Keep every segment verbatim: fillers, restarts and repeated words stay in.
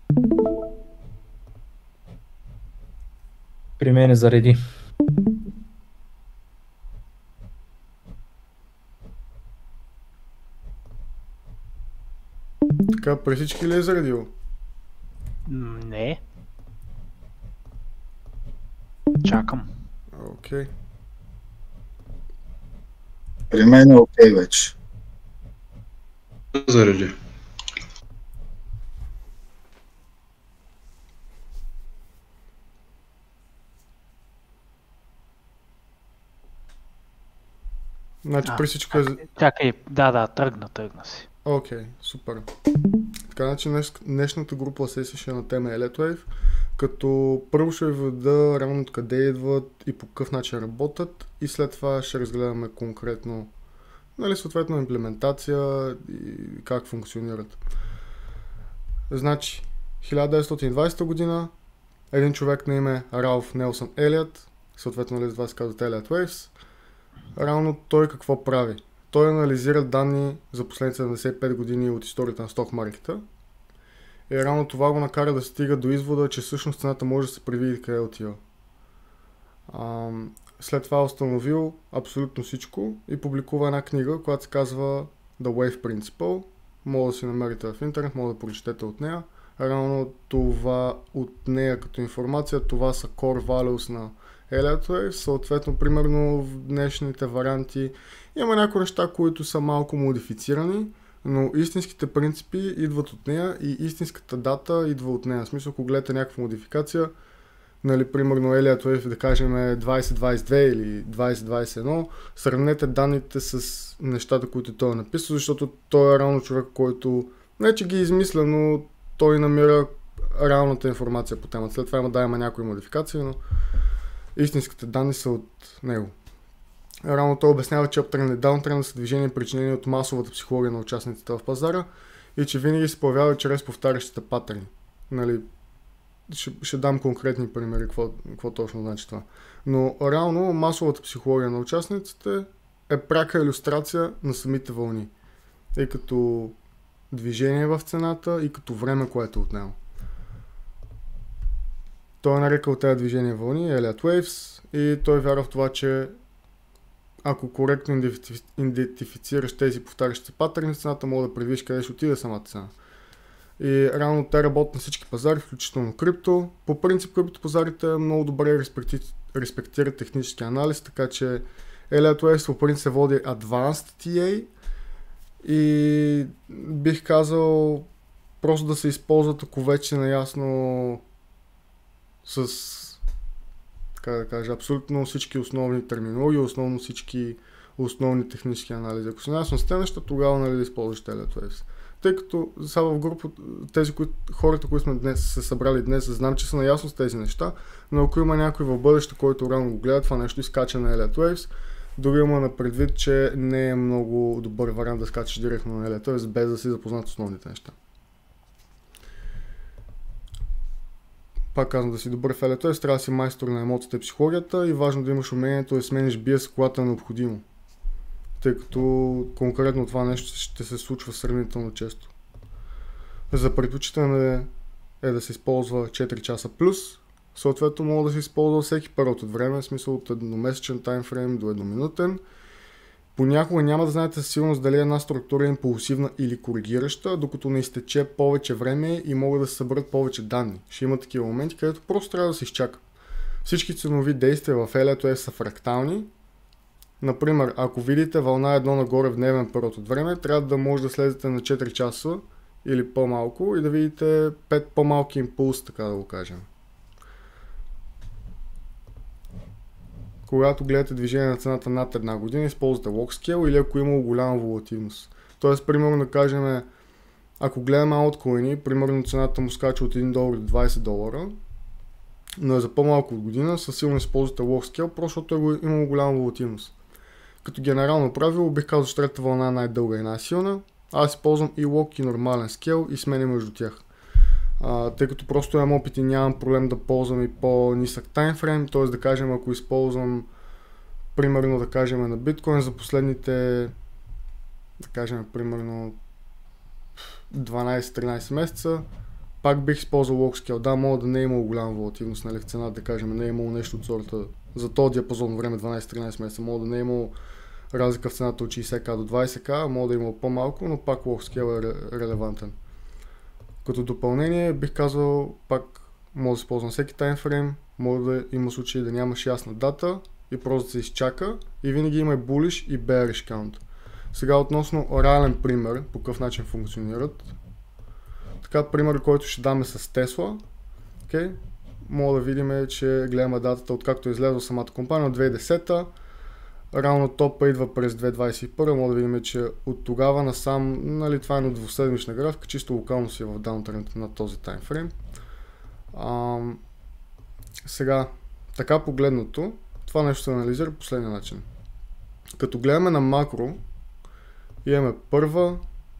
При мен зареди. Така, при всички ли е заредило? Не. Чакам. Окей. Okay. При мен е окей вече. Зареди. Значи А, при всичко е... Чакай, да, да, тръгна, тръгна си. Окей, okay, супер. Така, значи днес, днешната групова сесия ще е на тема Elliott, като първо ще ви веда реално откъде идват и по какъв начин работят и след това ще разгледаме конкретно, нали, съответно имплементация и как функционират. Значи, хиляда деветстотин и двадесета година, един човек на име Ралф Нелсън Елиът, съответно нали, това се казват Elliott Waves, реално той какво прави? Той анализира данни за последните седемдесет и пет години от историята на сток маркета и реално това го накара да стига до извода, че всъщност цената може да се предвиди къде отива. А, след това е установил абсолютно всичко и публикува една книга, която се казва The Wave Principle. Може да си намерите в интернет, може да прочетете от нея. Реално това от нея като информация, това са core values на Elliott Waves. Съответно, примерно в днешните варианти има някои неща, които са малко модифицирани, но истинските принципи идват от нея и истинската дата идва от нея. В смисъл, ако гледате някаква модификация, нали, примерно Elliott Wave, да кажем двадесет двадесет и две или двадесет двадесет и едно, сравнете данните с нещата, които той е написал, защото той е реално човек, който не че ги измисля, но той намира реалната информация по темата. След това има да има някои модификации, но истинските данни са от него. Реално той обяснява, че uptrend и downtrend са движения причинени от масовата психология на участниците в пазара и че винаги се появява чрез повтарящите патърни. Нали, ще, ще дам конкретни примери, какво, какво точно значи това. Но реално масовата психология на участниците е пряка илюстрация на самите вълни. И като движение в цената, и като време, което е от него. Той е нарекал тези движения вълни Elliott Waves и той вярва в това, че ако коректно идентифицираш тези повтарящи патърни, цената може да предвидиш къде ще отиде самата цена. И реално те работят на всички пазари, включително крипто. По принцип криптопазарите много добре респектират технически анализ, така че Elliott Waves по принцип се води Advanced ти ей и бих казал просто да се използват, ако вече наясно с, така да кажа, абсолютно всички основни терминологии, основно всички основни технически анализи. Ако си наясно с тези неща, тогава нали да използваш Elliott Waves. Тъй като сега в група, тези които, хората, които сме днес се събрали днес, знам, че са наясно с тези неща, но ако има някой в бъдеще, който рано го гледа, това нещо изкача на Elliott Waves, дори има на предвид, че не е много добър вариант да скачаш директно на Elliott Waves, без да си запознат с основните неща. Пак казвам, да си добър в Elliott Waves, трябва да си майстор на емоцията и психологията и важно да имаш умението да смениш биас, когато е необходимо. Тъй като конкретно това нещо ще се случва сравнително често. За предпочитане е да се използва четири часа плюс, съответно мога да се използва всеки период от време, в смисъл от едномесечен таймфрейм до едноминутен. Понякога няма да знаете със сигурност дали една структура е импулсивна или коригираща, докато не изтече повече време и могат да се съберат повече данни. Ще има такива моменти, където просто трябва да се изчака. Всички ценови действия в Elliott Waves са фрактални. Например, ако видите вълна едно нагоре в дневен период от време, трябва да може да слезете на четири часа или по-малко и да видите пет по-малки импулси, така да го кажем. Когато гледате движение на цената над една година, използвате log scale или ако има голяма волативност. Тоест, примерно да кажем, ако гледаме Altcoin, примерно цената му скача от един долар до двадесет долара, но е за по-малко от година, със силно използвате log scale, просто защото е имало голяма волативност. Като генерално правило бих казал, че трета вълна е най-дълга и най-силна. Аз използвам и log и нормален скел и сменя между тях. А, тъй като просто имам опит и нямам проблем да ползвам и по-нисък таймфрейм, т.е. да кажем, ако използвам примерно да кажем на биткоин за последните да кажем примерно дванадесет-тринадесет месеца, пак бих използвал log scale. Да, мога да не е имало голяма волативност, нали, в цената, да кажем, не е имало нещо от сорта за този диапазон време дванайсет-тринайсет месеца, мога да не е имало разлика в цената от шейсет к до двайсет к, мога да е имало по-малко, но пак log scale е релевантен. Като допълнение бих казал, пак може да използвам всеки таймфрейм, може да има случаи да нямаш ясна дата и просто да се изчака и винаги има и bullish и bearish count. Сега относно реален пример, по какъв начин функционират. Така, пример, който ще даме с Тесла. Okay. Мога да видим, че гледаме датата откакто е излезла самата компания от две хиляди и десета. Рано топа идва през две хиляди двайсет и първа. Мога да видим, че от тогава насам, нали, това е на двуседмична графика, чисто локално си е в даунтренд на този таймфрейм. Ам... Сега, така погледнато, това нещо се анализира по последния начин. Като гледаме на макро, имаме първа,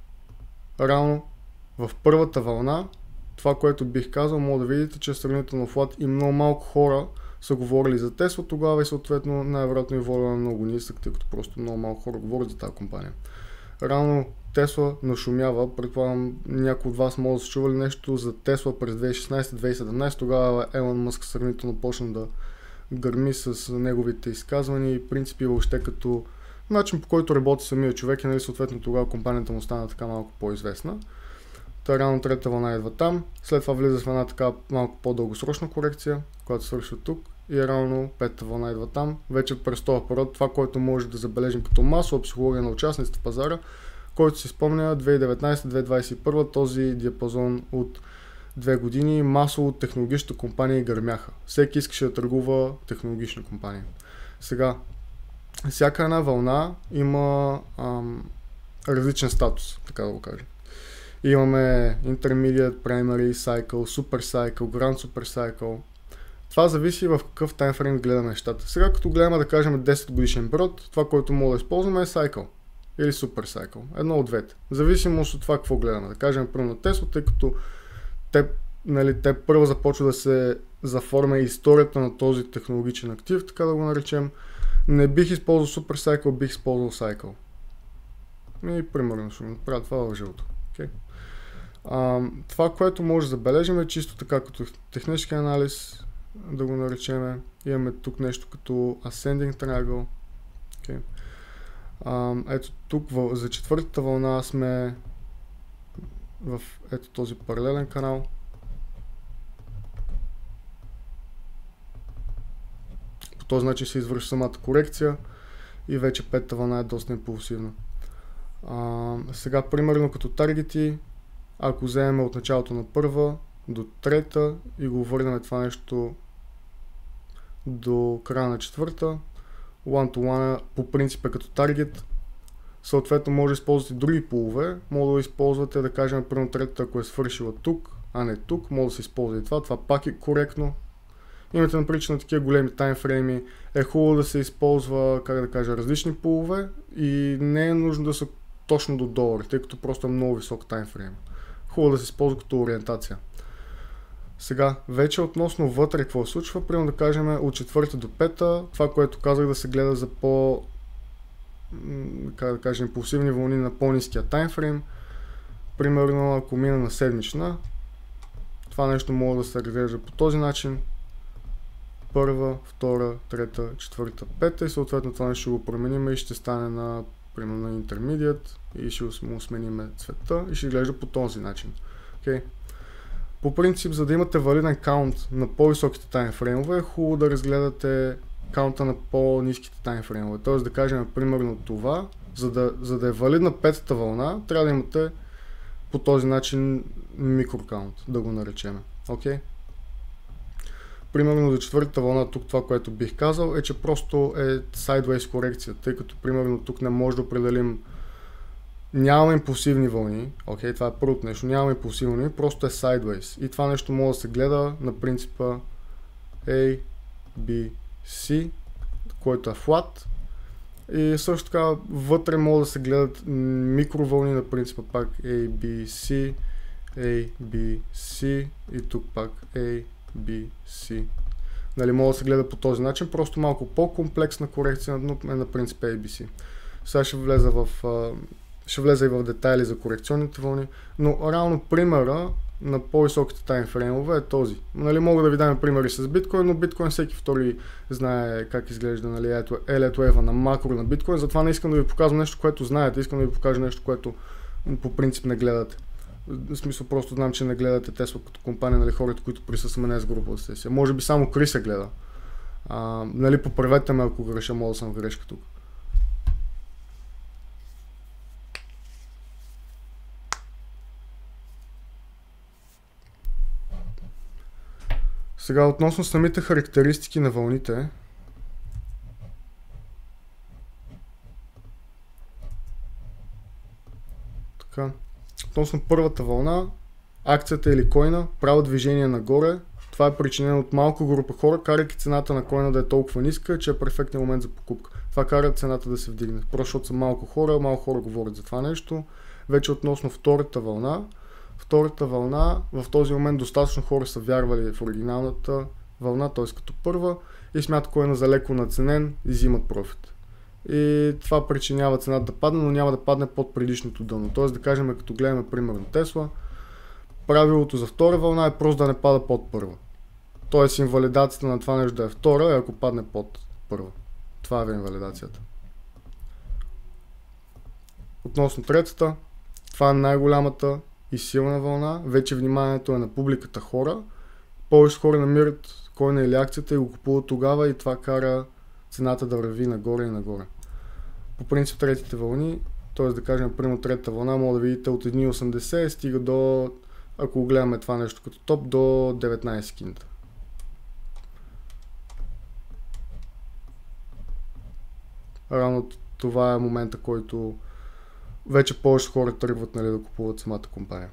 рано, в първата вълна, това, което бих казал, може да видите, че е сравнително флат и много малко хора са говорили за Тесла тогава и съответно най-вероятно и воля е много нисък, тъй като просто много малко хора говорят за тази компания. Рано Тесла нашумява, предполагам някои от вас може да са чували нещо за Тесла през две хиляди и шестнайсета - две хиляди и седемнайсета, тогава Елон Мъск сравнително почна да гърми с неговите изказвания и принципи въобще като начин, по който работи самия човек и нали съответно тогава компанията му стана така малко по-известна. Та рано трета вълна идва там, след това влиза в една така малко по-дългосрочна корекция, която свършва тук и рано петата вълна идва там. Вече през този период това, което може да забележим като масова психология на участниците в пазара, който си спомня две хиляди и деветнайсета - две хиляди двайсет и първа, този диапазон от две години масово технологичните компании гърмяха. Всеки искаше да търгува технологична компания. Сега, всяка една вълна има ам, различен статус, така да го кажем. Имаме Intermediate, Primary Cycle, Super Cycle, Grand Super Cycle. Това зависи в какъв таймфрейм гледаме нещата. Сега като гледаме да кажем десет годишен период, това, което мога да използваме е Cycle или Super Cycle. Едно от двете. Зависимост от това какво гледаме. Да кажем първо на Tesla, тъй като те, нали, те първо започва да се заформя историята на този технологичен актив, така да го наречем. Не бих използвал Super Cycle, бих използвал Cycle. И примерно ще направя това в жълто. Okay. Uh, това, което може да забележим е чисто така като технически анализ, да го наречем. Имаме тук нещо като Ascending Triangle. Okay. Uh, ето тук в, за четвъртата вълна сме в ето този паралелен канал. По този начин се извършва самата корекция и вече петата вълна е доста импулсивна. Uh, сега примерно като таргети, ако вземем от началото на първа до трета и го върнем това нещо до края на четвърта, one to one по принцип е като таргет, съответно може да използвате други полове, може да използвате да кажем примерно третата, ако е свършила тук, а не тук, може да се използва и това, това пак е коректно. Имате например на такива големи таймфрейми, е хубаво да се използва, как да кажа, различни полове и не е нужно да са точно до долари, тъй като просто е много висок таймфрейм. Хубаво да се използва като ориентация. Сега, вече относно вътре какво се случва, примерно да кажем от четвърта до пета, това, което казах да се гледа за по, как да кажем, импулсивни вълни на по-ниския таймфрейм. Примерно, ако мина на седмична, това нещо може да се разглежда по този начин. Първа, втора, трета, четвърта, пета и съответно това нещо ще го променим и ще стане на примерно на Intermediate и ще му сменим цвета и ще изглежда по този начин. Okay. По принцип, за да имате валиден каунт на по-високите таймфреймове, е хубаво да разгледате каунта на по-ниските таймфреймове. Тоест да кажем примерно това, за да, за да е валидна петата вълна, трябва да имате по този начин микрокаунт, да го наречем. Okay. Примерно за четвъртата вълна тук това, което бих казал е, че просто е sideways корекция, тъй като примерно тук не може да определим, нямаме импулсивни вълни, окей, това е първото нещо, нямаме импулсивни вълни, просто е sideways и това нещо може да се гледа на принципа A, B, C, който е flat и също така вътре може да се гледат микровълни на принципа пак A, B, C, A, B, C и тук пак A, B, C. Нали, може да се гледа по този начин, просто малко по-комплексна корекция, но е на принцип A, B, C. Сега ще влеза в, ще влеза и в детайли за корекционните вълни, но реално примера на по-високите таймфреймове е този. Нали, мога да ви дам примери с биткоин, но биткоин всеки втори знае как изглежда, нали, Elliott Wave на макро на биткоин, затова не искам да ви показвам нещо, което знаете, искам да ви покажа нещо, което по принцип не гледате. В смисъл, просто знам, че не гледате Тесла като компания, нали, хората, които присъстваме днес в групата Сесия. Може би само Криса гледа. А, нали, поправете ме, ако греша, мога да съм в грешка тук. Сега, относно самите характеристики на вълните. Така. Относно първата вълна, акцията или койна правят движение нагоре. Това е причинено от малко група хора, карайки цената на койна да е толкова ниска, че е перфектен момент за покупка. Това кара цената да се вдигне. Просто защото са малко хора, малко хора говорят за това нещо. Вече относно втората вълна. Втората вълна, в този момент достатъчно хора са вярвали в оригиналната вълна, т.е. като първа, и смятат койна за леко надценен и взимат профит. И това причинява цената да падне, но няма да падне под предишното дъно. Т.е. да кажем, като гледаме примерно Тесла, правилото за втора вълна е просто да не пада под първа. Т.е. инвалидацията на това нещо да е втора, е ако падне под първа. Това е инвалидацията. Относно третата, това е най-голямата и силна вълна. Вече вниманието е на публиката хора. Повече хора намират койна или акцията и го купуват тогава, и това кара цената да върви нагоре и нагоре. По принцип третите вълни, т.е. да кажем, примерно третата вълна, може да видите от едно цяло и осемдесет стига до, ако гледаме това нещо като топ, до деветнайсет кинта. Рано това е момента, който вече повече хора тръгват, нали, да купуват самата компания.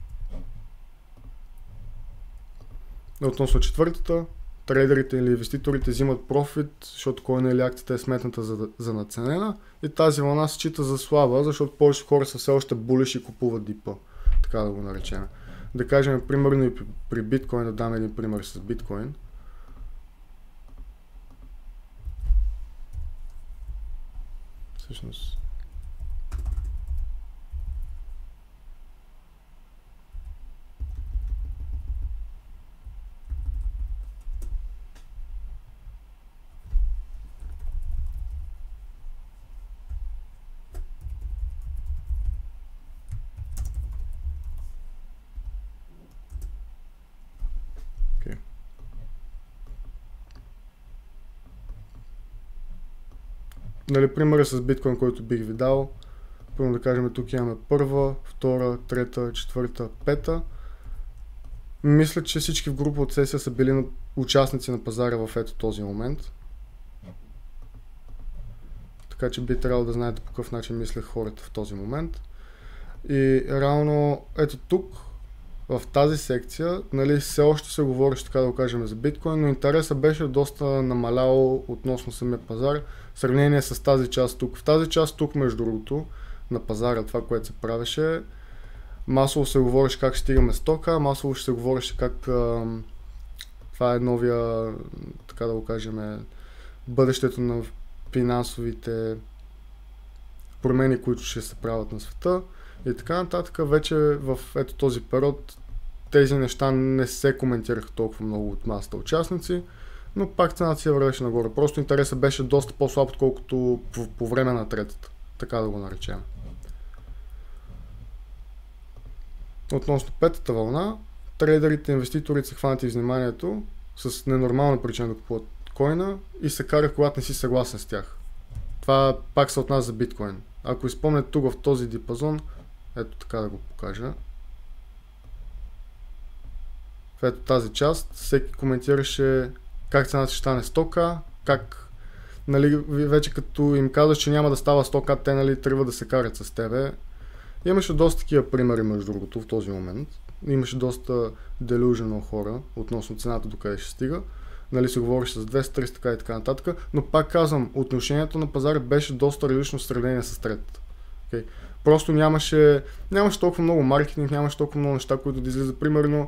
Относно четвъртата, трейдерите или инвеститорите взимат профит, защото койна или акцията е сметната за, за надценена, и тази вълна се счита за слаба, защото повече хора са все още булиш и купуват дипа, така да го наречем. Да кажем, примерно и при, при биткоин, да дам един пример с биткоин. Всъщност... Нали, примерът с биткоин, който бих ви дал, първо да кажем, тук имаме първа, втора, трета, четвърта, пета. Мисля, че всички в група от Сесия са били участници на пазара в ето този момент. Така че би трябвало да знаете по какъв начин мислех хората в този момент. И реално, ето тук, в тази секция, нали, все още се говореше, така да го кажем, за биткоин, но интересът беше доста намалял относно самия пазар, в сравнение с тази част тук. В тази част тук, между другото, на пазара, това, което се правеше, масово се говореше как ще стигаме стока, масово ще се говореше как а, това е новия, така да го кажем, бъдещето на финансовите промени, които ще се правят на света. И така нататък, вече в ето този период тези неща не се коментираха толкова много от масата участници, но пак цената си вървеше нагоре. Просто интересът беше доста по-слаб, отколкото по, по време на третата, така да го наречем. Относно петата вълна, трейдерите и инвеститорите са хванати вниманието с ненормална причина да купуват койна и се карат, когато не си съгласен с тях. Това пак се отнася за биткоин. Ако изпомнят тук в този диапазон, ето така да го покажа. В ето тази част всеки коментираше как цената ще стане сто хиляди, как, нали, вече като им казваш, че няма да става сто хиляди, те, нали, трябва да се карат с тебе. Имаше доста такива примери, между другото, в този момент. Имаше доста delusional хора относно цената до къде ще стига. Нали, се говориш с двеста, триста, така и така нататък. Но пак казвам, отношението на пазара беше доста различно в сравнение с третата. Okay. Просто нямаше, нямаше толкова много маркетинг, нямаше толкова много неща, които да излизат. Примерно,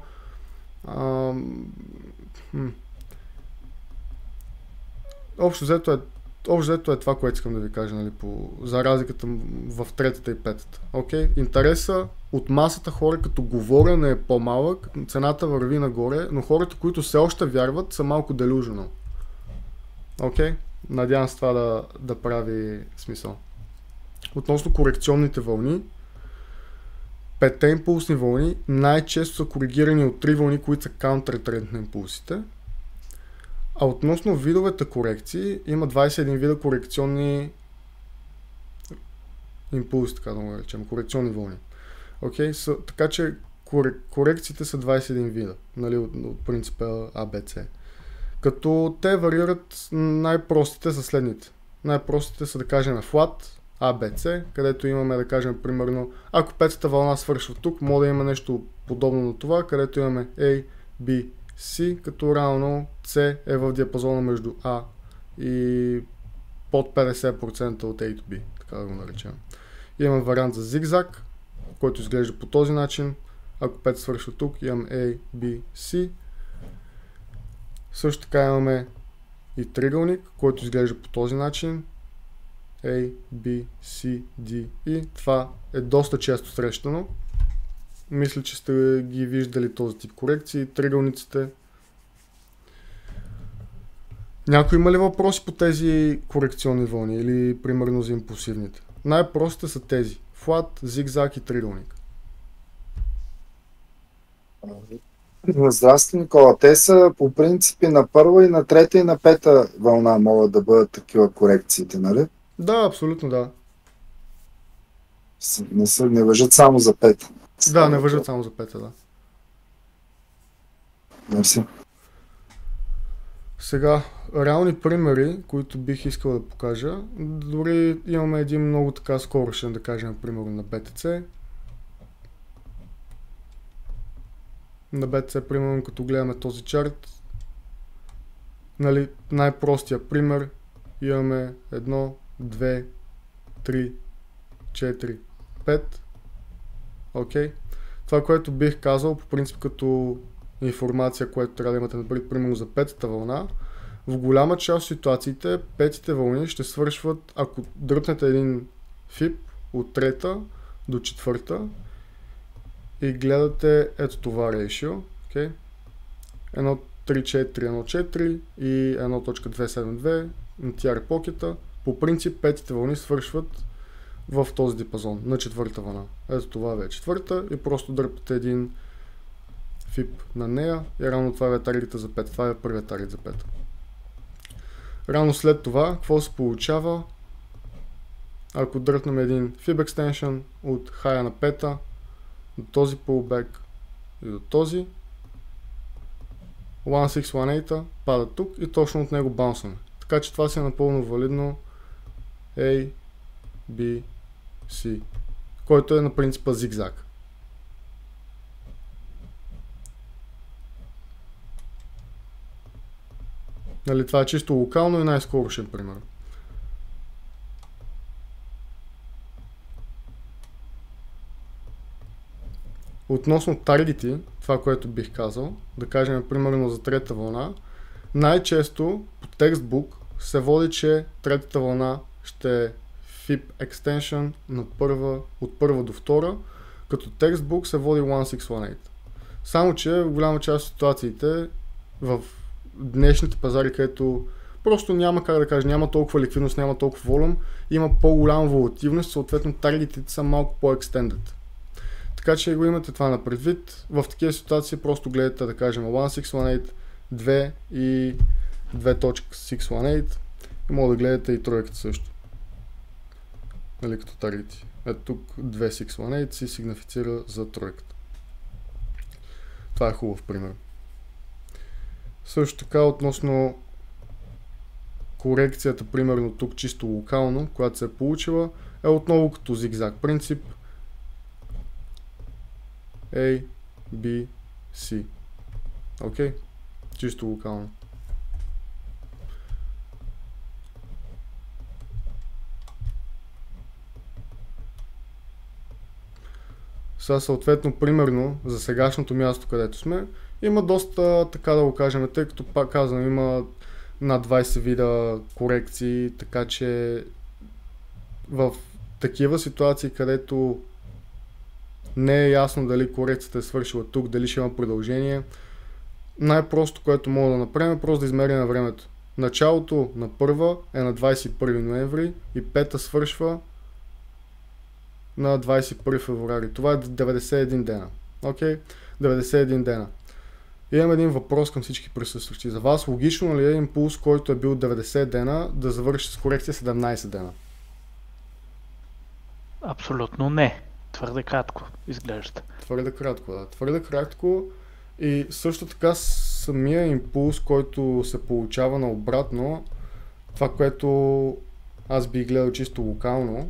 ам, хм. общо взето е общо взето е това, което искам да ви кажа, нали, по, за разликата в третата и петата. Окей? Интереса от масата хора, като говорене е по-малък, цената върви нагоре, но хората, които все още вярват, са малко delusional. Окей? Надявам се това да, да прави смисъл. Относно корекционните вълни, петте импулсни вълни най-често са коригирани от три вълни, които са counter-trend на импулсите. А относно видовете корекции, има двайсет и един вида корекционни импулси, така да го наречем, корекционни вълни. Okay? So, така че корекциите са двайсет и един вида, нали, от, от принципа А Б С. Като те варират, най-простите са следните. Най-простите са, да кажем, flat, А Б С, където имаме, да кажем, примерно, ако петата вълна свършва тук, може да има нещо подобно на това, където имаме A, B, C, като реално C е в диапазона между A и под петдесет процента от A до B, така да го наречем. Имаме вариант за зигзаг, който изглежда по този начин. Ако пет свършва тук, имам A, B, C. Също така имаме и тригълник, който изглежда по този начин. A, B, C, D, E. Това е доста често срещано. Мисля, че сте ги виждали този тип корекции, тригълниците. Някой има ли въпроси по тези корекционни вълни или примерно за импулсивните? Най-простите са тези. Флат, зигзаг и тригълник. Здрасти, Никола. Те са по принципи на първа и на трета и на пета вълна могат да бъдат такива корекциите, нали? Да, абсолютно да. Не, са, не въжат само за пета. Да, не въжат само за пета, да. Мерси. Сега, реални примери, които бих искал да покажа. Дори имаме един много така скорошен, да кажем, пример на Б Т Ц. На Б Т Ц, примерно, като гледаме този чарт, нали, най-простия пример, имаме едно, две, три, четири, пет. Окей. Okay. Това, което бих казал, по принцип като информация, която трябва да имате на предвид, примерно за петата вълна, в голяма част от ситуациите петите вълни ще свършват, ако дръпнете един фип от трета до четвърта и гледате ето това рейшио, okay? едно три четири едно четири и едно точка двеста седемдесет и две на Т Р покета, по принцип петите вълни свършват в този диапазон на четвърта вълна. Ето това е четвърта и просто дърпате един фип на нея и равно това е таргета за пет. Това е първият таргет за пет. Рано след това, какво се получава? Ако дръпнем един фиб екстеншън от хая на пета до този pullback и до този, едно шест едно осем пада тук и точно от него баунсваме. Така че това си е напълно валидно A, B, C, който е на принципа зигзаг. Нали, това е чисто локално и най-скорошен пример. Относно таргети, това, което бих казал, да кажем примерно за трета вълна, най-често по текстбук се води, че третата вълна ще е фип extension на първа, от първа до втора, като текстбук се води едно шест едно осем. Само че в голяма част от ситуациите в днешните пазари, където просто няма, как да кажа, няма толкова ликвидност, няма толкова волюм, има по-голяма волативност, съответно таргетите са малко по-екстендед. Така че го имате това на предвид. В такива ситуации просто гледате, да кажем, едно шест едно осем, две и две точка шест едно осем и може да гледате и тройката също. Нали, като таргети. Ето тук две шест едно осем си сигнифицира за тройката. Това е хубав пример. Също така относно корекцията, примерно тук чисто локално, която се е получила, е отново като зигзаг принцип. A, B, C. Окей? Okay? Чисто локално. Сега съответно, примерно, за сегашното място, където сме, има доста, така да го кажем, тъй като пак казвам, има над двайсет вида корекции, така че в такива ситуации, където не е ясно дали корекцията е свършила тук, дали ще има продължение, най-просто, което мога да направим е просто да измерим на времето. Началото на първа е на двайсет и първи ноември и пета свършва на двайсет и първи февруари. Това е деветдесет и един дена. Окей? Okay? деветдесет и един дена. Имам един въпрос към всички присъстващи. За вас логично ли е импулс, който е бил деветдесет дена, да завърши с корекция седемнайсет дена? Абсолютно не. Твърде кратко изглежда. Твърде кратко, да. Твърде кратко и също така самия импулс, който се получава наобратно, това, което аз бих гледал чисто локално,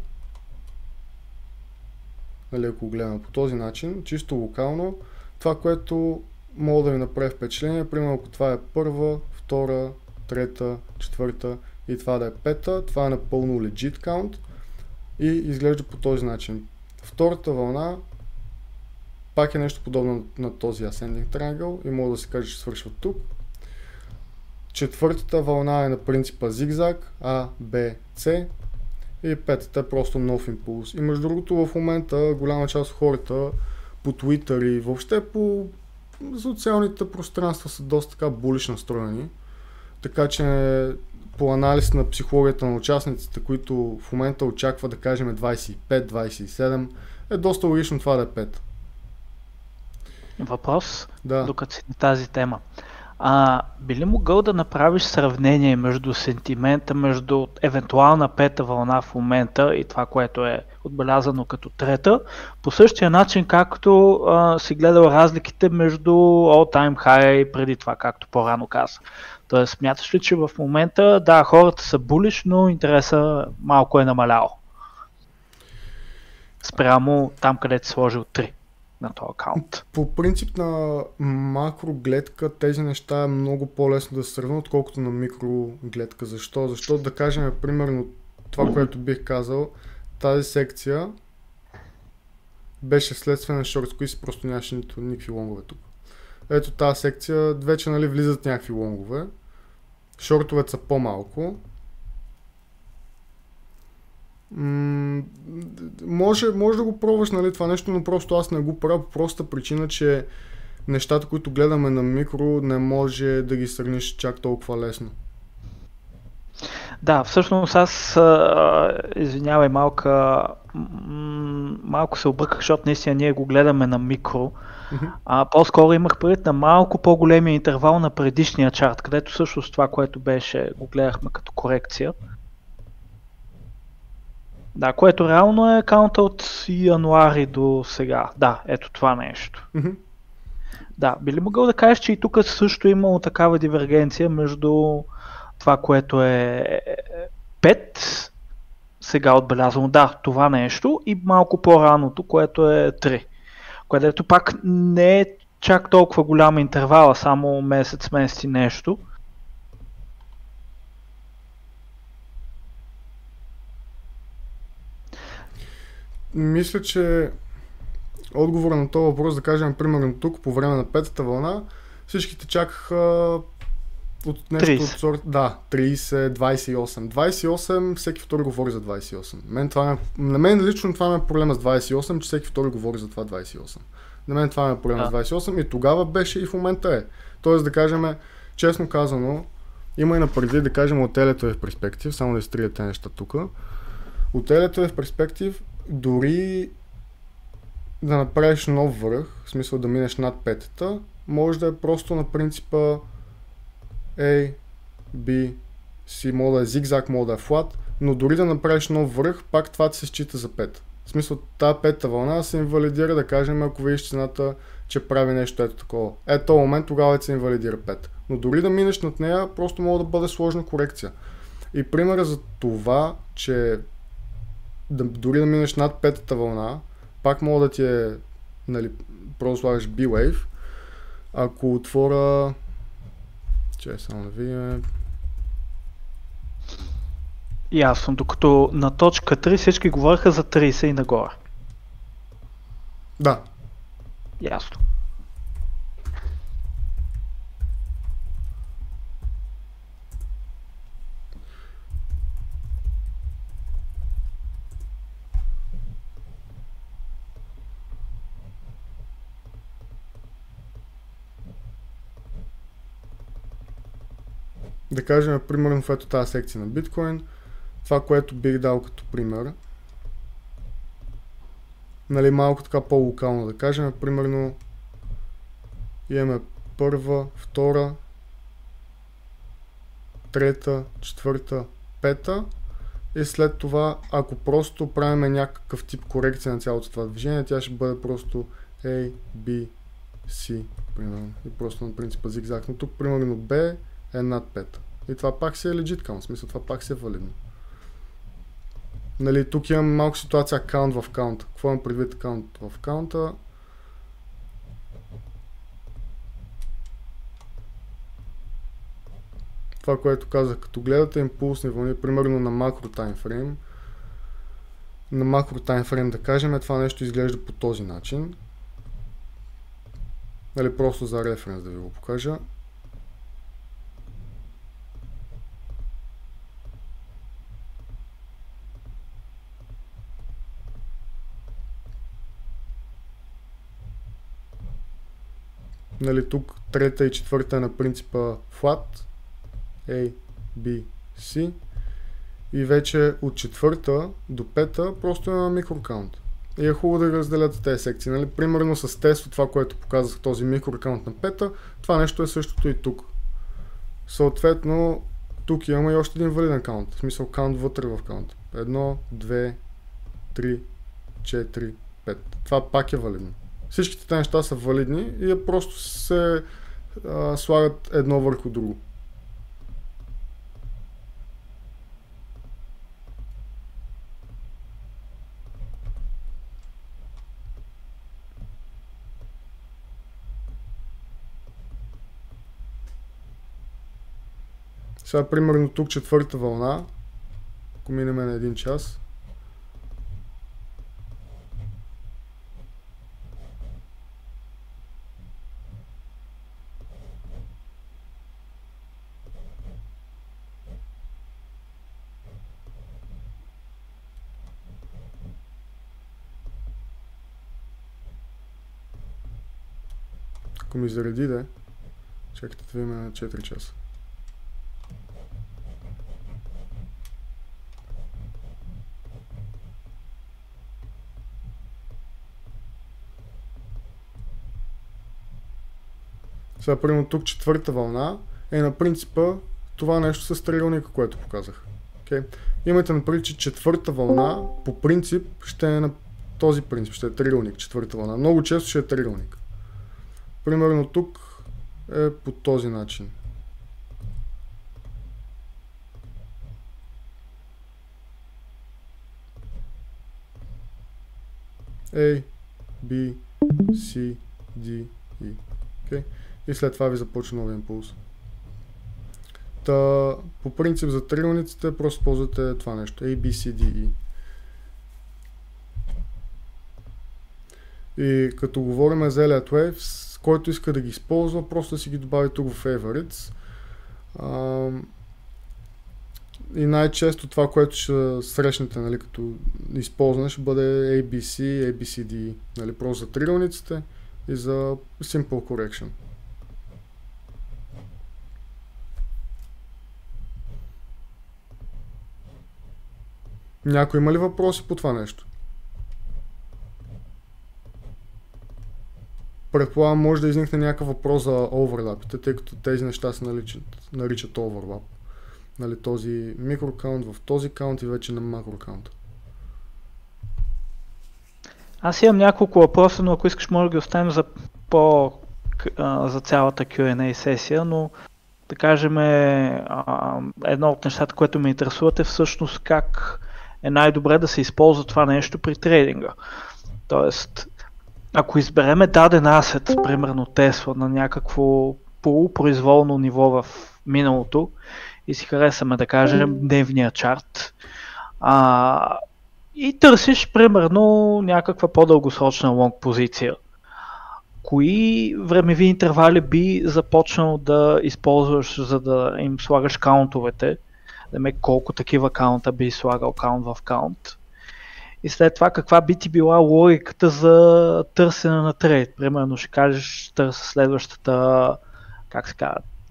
нали, ако гледам по този начин, чисто локално, това, което мога да ви направи впечатление, примерно ако това е първа, втора, трета, четвърта и това да е пета, това е напълно legit count и изглежда по този начин. Втората вълна пак е нещо подобно на този ascending triangle и мога да се каже, че свършва тук. Четвъртата вълна е на принципа зигзаг, А, Б, С и петата е просто нов импулс. И между другото в момента голяма част от хората по Twitter и въобще по социалните пространства са доста така булиш настроени. Така че по анализ на психологията на участниците, които в момента очаква да кажем двайсет и пет двайсет и седем, е доста логично това да е пет. Въпрос, Да. докато си на тази тема. А, би ли могъл да направиш сравнение между сентимента, между евентуална пета вълна в момента и това, което е отбелязано като трета, по същия начин, както а, си гледал разликите между all time high и преди това, както по-рано каза. Тоест, смяташ ли, че в момента, да, хората са булиш, но интереса малко е намалял? Спрямо там, където си сложил три на този акаунт. По принцип на макрогледка тези неща е много по-лесно да се сравнят, отколкото на микрогледка. Защо? Защото да кажем, примерно, това, което бих казал, тази секция беше следствие на шорт squeeze, просто нямаше нито никакви лонгове тук. Ето тази секция, вече нали влизат някакви лонгове. Шортовете са по-малко. М- може, може да го пробваш, нали, това нещо, но просто аз не го правя по проста причина, че нещата, които гледаме на микро, не може да ги сравниш чак толкова лесно. Да, всъщност аз, а, извинявай, малка, м- малко се обърках, защото наистина ние го гледаме на микро. Mm-hmm. А, по-скоро имах предвид на малко по-големия интервал на предишния чарт, където всъщност това, което беше, го гледахме като корекция. Да, което реално е акаунта от януари до сега. Да, ето това нещо. Mm-hmm. Да, би ли могъл да кажеш, че и тук също имало такава дивергенция между това, което е пет, сега отбелязвам, да, това нещо, и малко по-раното, което е три. Където пак не е чак толкова голяма интервала, само месец, месец и нещо. Мисля, че отговора на този въпрос, да кажем, примерно тук, по време на петата вълна, всичките чакаха от нещо трийсет. от сорт... Да, трийсет, двайсет и осем. двайсет и осем, всеки втори говори за двайсет и осем. Мен това ме... На мен лично това ме е проблема с двайсет и осем, че всеки втори говори за това двайсет и осем. На мен това ме е проблема Да. с двайсет и осем и тогава беше и в момента е. Тоест да кажем, честно казано, има и на преди да кажем от Елиът в перспектив, само да изтрия тези неща тук. От Елиът в перспектив, дори да направиш нов връх, в смисъл да минеш над петата, може да е просто на принципа A, B, C, може да е зигзаг, може да е флат, но дори да направиш нов връх, пак това ти се счита за пет. В смисъл, тази пета вълна се инвалидира, да кажем, ако видиш цената, че прави нещо ето такова. Ето този момент, тогава се инвалидира пет. Но дори да минеш над нея, просто може да бъде сложна корекция. И примерът за това, че да, дори да минеш над петата вълна, пак мога да ти е, нали, просто слагаш B-Wave. Ако отворя... Че само да видим... Ясно, докато на точка три всички говориха за трийсет и нагоре. Да. Ясно. Да кажем, примерно в ето тази секция на биткоин, това, което бих дал като пример, нали, малко така по-локално да кажем, примерно имаме първа, втора, трета, четвърта, пета и след това, ако просто правим някакъв тип корекция на цялото това движение, тя ще бъде просто A, B, C, примерно, и просто на принципа зигзаг, но тук примерно B е над пета. И това пак си е legit count, в смисъл това пак си е валидно. Нали, тук имам малко ситуация count в count. Какво имам предвид count в count-а? Това, което казах, като гледате импулсни вълни, примерно на макро таймфрейм, на макро таймфрейм да кажем, това нещо изглежда по този начин. Нали, просто за референс да ви го покажа. Нали, тук трета и четвърта е на принципа flat, A, B, C и вече от четвърта до пета просто има микрокаунт. И е хубаво да ги разделят тези секции. Нали? Примерно с тест, това, което показах този микрокаунт на пета, това нещо е същото и тук. Съответно, тук имаме и още един валиден каунт. В смисъл каунт вътре в каунт. Едно, две, три, четири, пет. Това пак е валидно. Всичките тези неща са валидни и е просто се а, слагат едно върху друго. Сега примерно тук четвърта вълна, ако минем на един час. Ако ми зареди, да, чакайте да видим на четири часа. Сега, примерно тук четвърта вълна е на принципа това нещо с триъгълника, което показах. Okay? Имайте напред, че четвърта вълна по принцип ще е на този принцип, ще е триъгълник, четвърта вълна. Много често ще е триъгълник. Примерно тук е по този начин. A, B, C, D, E. Okay? И след това ви започва новия импулс. Та, по принцип за триъгълниците просто ползвате това нещо. A, B, C, D, E. И като говорим за Elliott Waves, който иска да ги използва, просто да си ги добави тук в Favorites. А, и най-често това, което ще срещнете, нали, като използване, ще бъде A B C, A B C D E. Нали, просто за триъгълниците и за Simple Correction. Някой има ли въпроси по това нещо? Предполагам, може да изникне някакъв въпрос за оверлапите, тъй като тези неща се наричат, наричат оверлап. Нали, този микрокаунт в този каунт и вече на макрокаунт. Аз имам няколко въпроса, но ако искаш може да ги оставим за, по, а, за цялата Q and A сесия, но да кажем а, едно от нещата, което ме интересуват е всъщност как е най-добре да се използва това нещо при трейдинга. Тоест, ако избереме даден асет, примерно Тесла, на някакво полупроизволно ниво в миналото и си харесаме да кажем дневния чарт а, и търсиш примерно някаква по-дългосрочна лонг позиция, кои времеви интервали би започнал да използваш, за да им слагаш каунтовете, да ме колко такива каунта би слагал каунт в каунт. И след това каква би ти била логиката за търсене на трейд. Примерно ще кажеш, търся следващата, как се казва,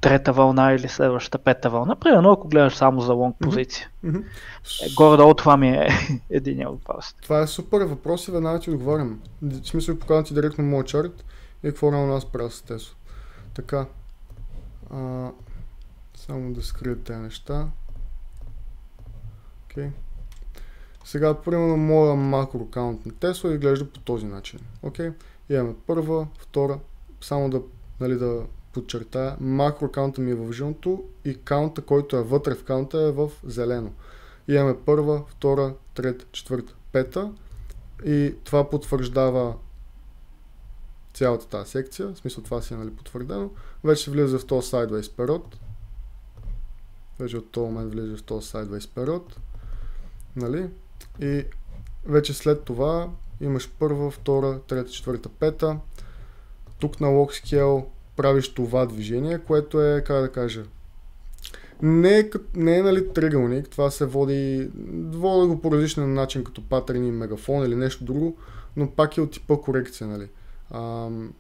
трета вълна или следващата пета вълна. Примерно, ако гледаш само за лонг позиция. Mm-hmm. Е, горе-долу това ми е един от въпросите. Това е супер въпрос и веднага ти отговарям. В смисъл, покажа ти директно моят чарт и какво реално аз правя с Тесо. Така. А, само да скрия тези неща. Окей. Okay. Сега, примерно, моя макро акаунт на Tesla изглежда по този начин. Окей. Okay. Имаме първа, втора, само да, нали, да подчертая, макро акаунта ми е в жълто и каунта, който е вътре в каунта, е в зелено. Имаме първа, втора, трета, четвърта, пета и това потвърждава цялата тази секция, в смисъл това си е, нали, потвърдено. Вече влиза в този sideways период. Вече от този момент влиза в този sideways период. Нали? И вече след това имаш първа, втора, трета, четвърта, пета. Тук на log scale правиш това движение, което е, как да кажа, не е, не е, нали, тригълник, това се води, води го по различен начин, като патерни, мегафон или нещо друго, но пак е от типа корекция, нали. Ам...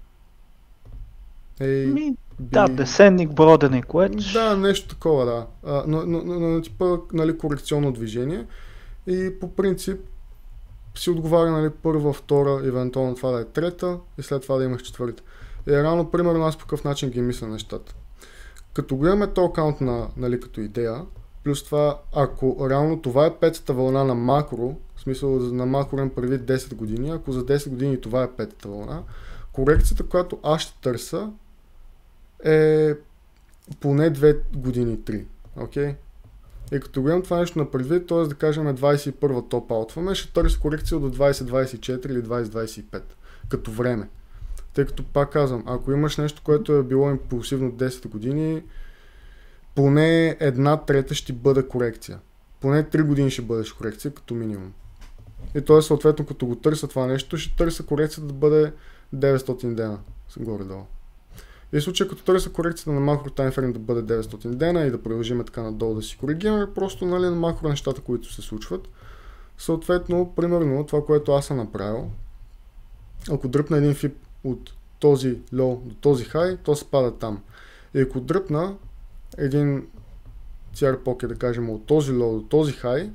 Ей, Ми, би... Да, десенник, броденик, wedge. Да, нещо такова, да. А, но, но, но, но типа, нали, корекционно движение и по принцип си отговаря, нали, първа, втора, евентуално това да е трета и след това да имаш четвърта. И реално, примерно, аз по какъв начин ги мисля нещата. Като го имаме този акаунт на, нали, като идея, плюс това, ако реално това е петата вълна на макро, в смисъл на макро имам преди десет години, ако за десет години това е петата вълна, корекцията, която аз ще търся, е поне две години, три. Окей? Okay? И като го имам това нещо на предвид, т.е. да кажем двадесет и първа топ-аутваме, ще търся корекция до двадесет двадесет и четири или двадесет двадесет и пет като време. Тъй като пак казвам, ако имаш нещо, което е било импулсивно десет години, поне една трета ще бъде корекция. Поне три години ще бъдеш корекция като минимум. И т.е. съответно като го търся това нещо, ще търся корекцията да бъде деветстотин дена. Горе-долу. И в случая като търся корекцията на макро таймфрейм да бъде деветстотин дена и да продължим така надолу да си коригираме, просто, нали, на макро нещата, които се случват. Съответно, примерно, това, което аз съм направил, ако дръпна един фип от този low до този high, то се пада там. И ако дръпна един си ар покет, да кажем, от този low до този high,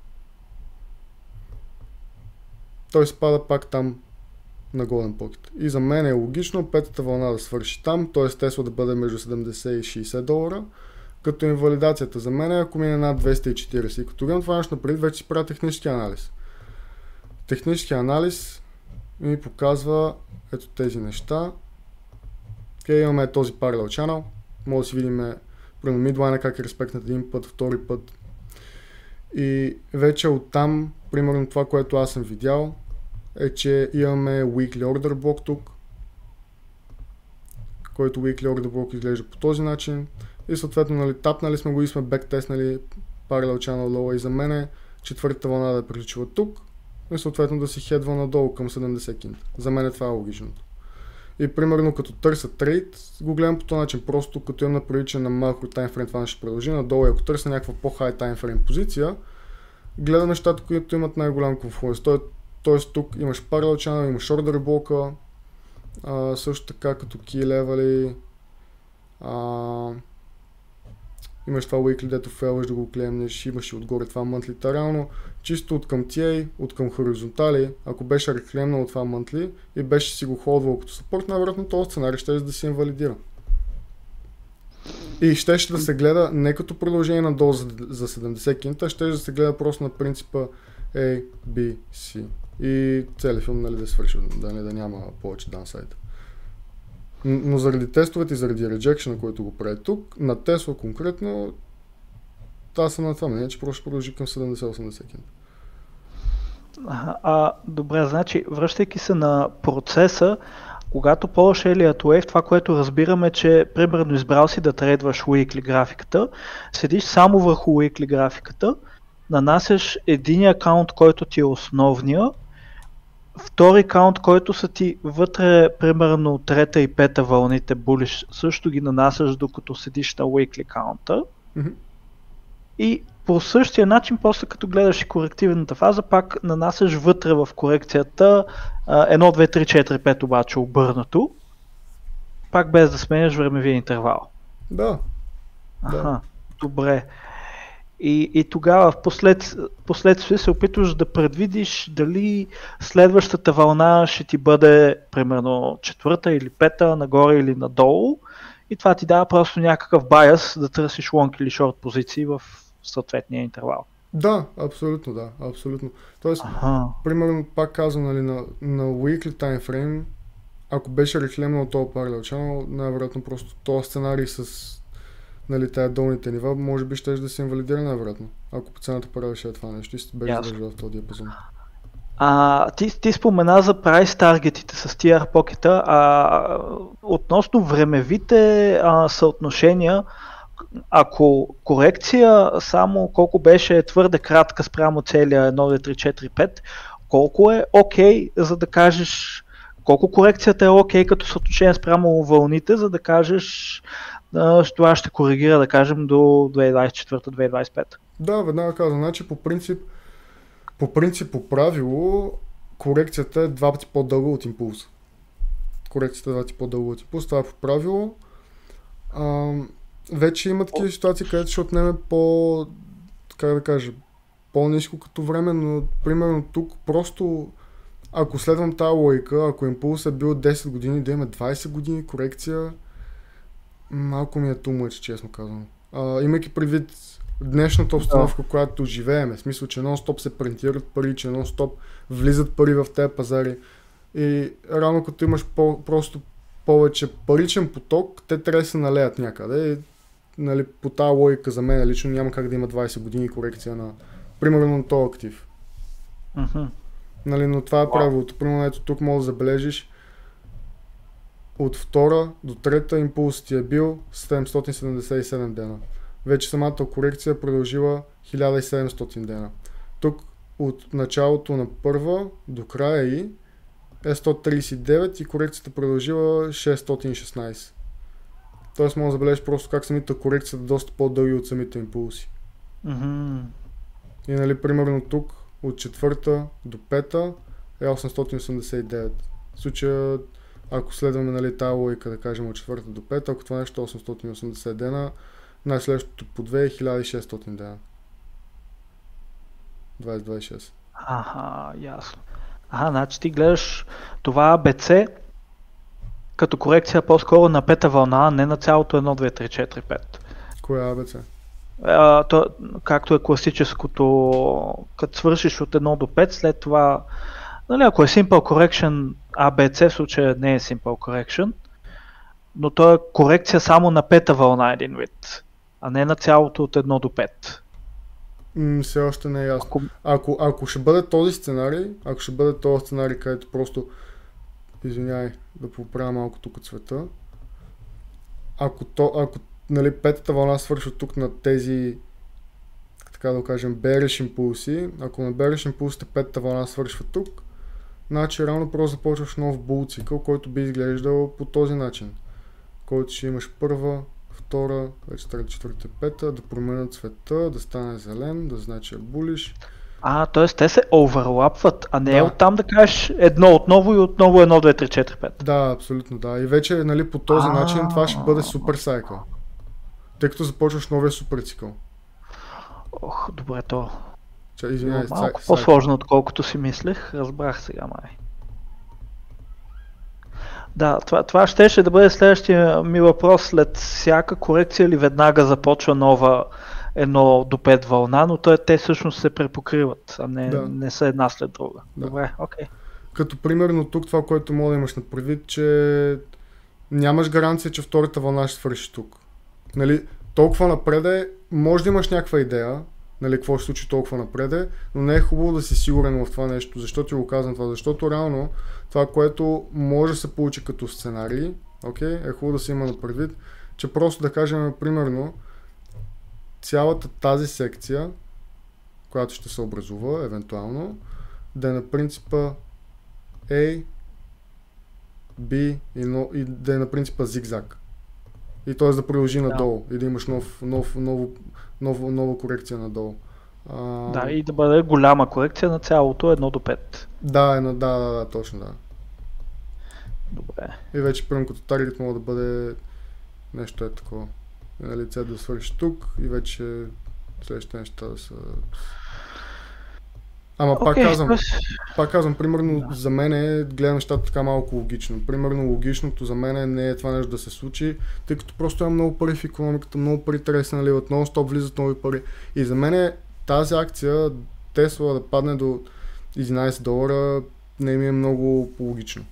той се пада пак там на голден покет. И за мен е логично петата вълна да свърши там, т.е. Тесла да бъде между седемдесет и шейсет долара, като инвалидацията за мен е ако мине над двеста и четиридесет. И като гледам това нещо напред, вече си правя технически анализ. Технически анализ ми показва ето тези неща. Okay, имаме този parallel channel. Може да си видим примерно midline как е респектнат един път, втори път. И вече оттам, примерно това, което аз съм видял, е, че имаме weekly order block тук, който weekly order block изглежда по този начин. И съответно, нали, тапнали сме го и сме бектестнали parallel channel low и за мен е четвъртата вълна да приключва тук и съответно да си хедва надолу към седемдесет кинта. За мен това е логичното. И примерно като търся трейд, го гледам по този начин, просто като имам наприличен на малко таймфрейм, това ще продължи надолу и ако търся някаква по-хай таймфрейм позиция, гледам нещата, които имат най-голям конфликт. Тоест тук имаш parallel channel, имаш order блока, а, също така като key level, а, имаш това weekly, дето фейлваш да го клемнеш, имаш и отгоре това monthly. Реално, чисто от към ти ей, от към хоризонтали, ако беше реклемнал това monthly и беше си го ходвал като съпорт, най-вероятно този сценарий ще да се инвалидира. И ще ще да се гледа не като продължение надолу за, за седемдесет кинта, ще да се гледа просто на принципа A, B, C. И целият филм, нали, да свърши, да, да няма повече даунсайд. Но заради тестовете и заради реджекшена, който го прави тук, на Тесла конкретно, аз съм на това мнение, че просто ще продължи към седемдесет-осемдесет кинта. А, а, добре, значи, връщайки се на процеса, когато ползваш Elliott Wave, това, което разбираме, че примерно избрал си да трейдваш weekly графиката, седиш само върху weekly графиката, нанасяш един акаунт, който ти е основния, втори акаунт, който са ти вътре, примерно трета и пета вълните булиш, също ги нанасяш докато седиш на weekly акаунта. Mm-hmm. И по същия начин, после като гледаш и корективната фаза, пак нанасяш вътре в корекцията едно, две, три, четири, пет обаче обърнато, пак без да сменяш времевия интервал. Да. Аха, да. добре. И, и тогава в послед, последствие се опитваш да предвидиш дали следващата вълна ще ти бъде примерно четвърта или пета, нагоре или надолу. И това ти дава просто някакъв байас да търсиш лонг или шорт позиции в съответния интервал. Да, абсолютно, да, абсолютно. Тоест, Аха. примерно, пак казвам, нали, на, на weekly time frame, ако беше реклемно този parallel channel, най-вероятно просто този сценарий с, нали, тая долните нива, може би ще да се инвалидира най-вероятно, ако по цената правеше това нещо и се беше задържал в този диапазон. А, ти, ти спомена за прайс таргетите с ти ар покета, а относно времевите а, съотношения, ако корекция само колко беше твърде кратка спрямо целия едно, две, три, четири, пет, колко е окей, okay, за да кажеш, колко корекцията е окей okay, като съотношение спрямо вълните, за да кажеш, а, това ще коригира, да кажем, до две хиляди двадесет и четвърта - две хиляди двадесет и пета. Да, веднага казвам, значи по принцип, по принцип, по правило, корекцията е два пъти по-дълга от импулса. Корекцията е два пъти по-дълга от импулса, това е по правило. А, вече има такива ситуации, където ще отнеме по, как да кажа, по-ниско като време, но примерно тук просто, ако следвам тази логика, ако импулс е бил десет години, да има двадесет години корекция, малко ми е too much, честно казвам. А, имайки предвид днешната обстановка, която живееме, в смисъл, че нон-стоп се принтират пари, че нон-стоп влизат пари в тези пазари и рано като имаш по- просто повече паричен поток, те трябва да се налеят някъде и, нали, по тази логика за мен лично няма как да има двадесет години корекция на, примерно, на този актив. Mm-hmm. Нали, но това е правилото. Примерно, ето тук може да забележиш от втора до трета импулс ти е бил седемстотин седемдесет и седем дена. Вече самата корекция е продължила хиляда и седемстотин дена. Тук от началото на първа до края и е сто тридесет и девет и корекцията продължила шестстотин и шестнадесет. Тоест може да забележиш просто как самите корекции са доста по-дълги от самите импулси. Mm-hmm. И, нали, примерно тук от четвърта до пета е осемстотин осемдесет и девет. В случая, ако следваме, нали, тази логика, да кажем от четвърта до пета, ако това нещо е осемстотин и осемдесет дена, най-следващото по две е хиляда и шестстотин дена. двадесет двадесет и шест. Аха, ясно. Ага, значи ти гледаш това А Б С като корекция по-скоро на пета вълна, а не на цялото едно, две, три, четири, пет. Кое е А Б С? А, то, както е класическото, като свършиш от едно до пет, след това, нали, ако е Simple Correction, А Б С в случая не е Simple Correction, но то е корекция само на пета вълна един вид, а не на цялото от едно до пет. М, все още не е ясно. Ако... Ако, ако ще бъде този сценарий, ако ще бъде този сценарий, където просто, извиняй, да поправя малко тук от цвета, ако, то, ако, нали, петата вълна свършва тук на тези, така да кажем, bearish импулси, ако на bearish импулсите петата вълна свършва тук, значи реално просто започваш нов bull цикъл, който би изглеждал по този начин, който ще имаш първа, втора, вече трета, четвърта, пета, да променят цвета, да стане зелен, да значи е булиш. А, т.е. те се оверлапват, а не Да. е оттам да кажеш едно отново и отново едно, две, три, четири, пет. Да, абсолютно, да. И вече, нали, по този А. начин това ще бъде супер сайкъл. Тъй като започваш новия супер цикъл. Ох, добре, то Че, извинявай, малко цай- по-сложно, отколкото си мислех. Разбрах сега, май. Да, това, това щеше да бъде следващия ми въпрос. След всяка корекция ли веднага започва нова едно до пет вълна, но то, те всъщност се препокриват, а не, Да. не са една след друга. Да. Добре, окей. Като примерно тук това, което мога да имаш на предвид, че нямаш гаранция, че втората вълна ще свърши тук. Нали, толкова напреде, може да имаш някаква идея, нали, какво ще случи толкова напреде, но не е хубаво да си сигурен в това нещо. Защо ти го казвам това? Защото реално това, което може да се получи като сценарий, окей, е хубаво да се има на предвид, че просто да кажем, примерно, цялата тази секция, която ще се образува, евентуално, да е на принципа A, B и, но, и да е на принципа зигзаг. И т.е. да продължи Да. надолу и да имаш нов, нов, ново, ново, нова корекция надолу. А, Да, и да бъде голяма корекция на цялото едно до пет. да, е на, да, да, да, точно да. Добре. И вече, примерно, като таргет мога да бъде нещо е такова. Нали, цел да свършиш тук и вече следващите неща да са... Ама okay, пак казвам, yes. пак казвам, примерно да. За мен е, гледам нещата така малко логично. Примерно логичното за мен не е това нещо да се случи, тъй като просто има много пари в икономиката, много пари трябва да се наливат, много стоп влизат нови пари. И за мен е тази акция, Тесла да падне до единайсет долара, не ми е много логично.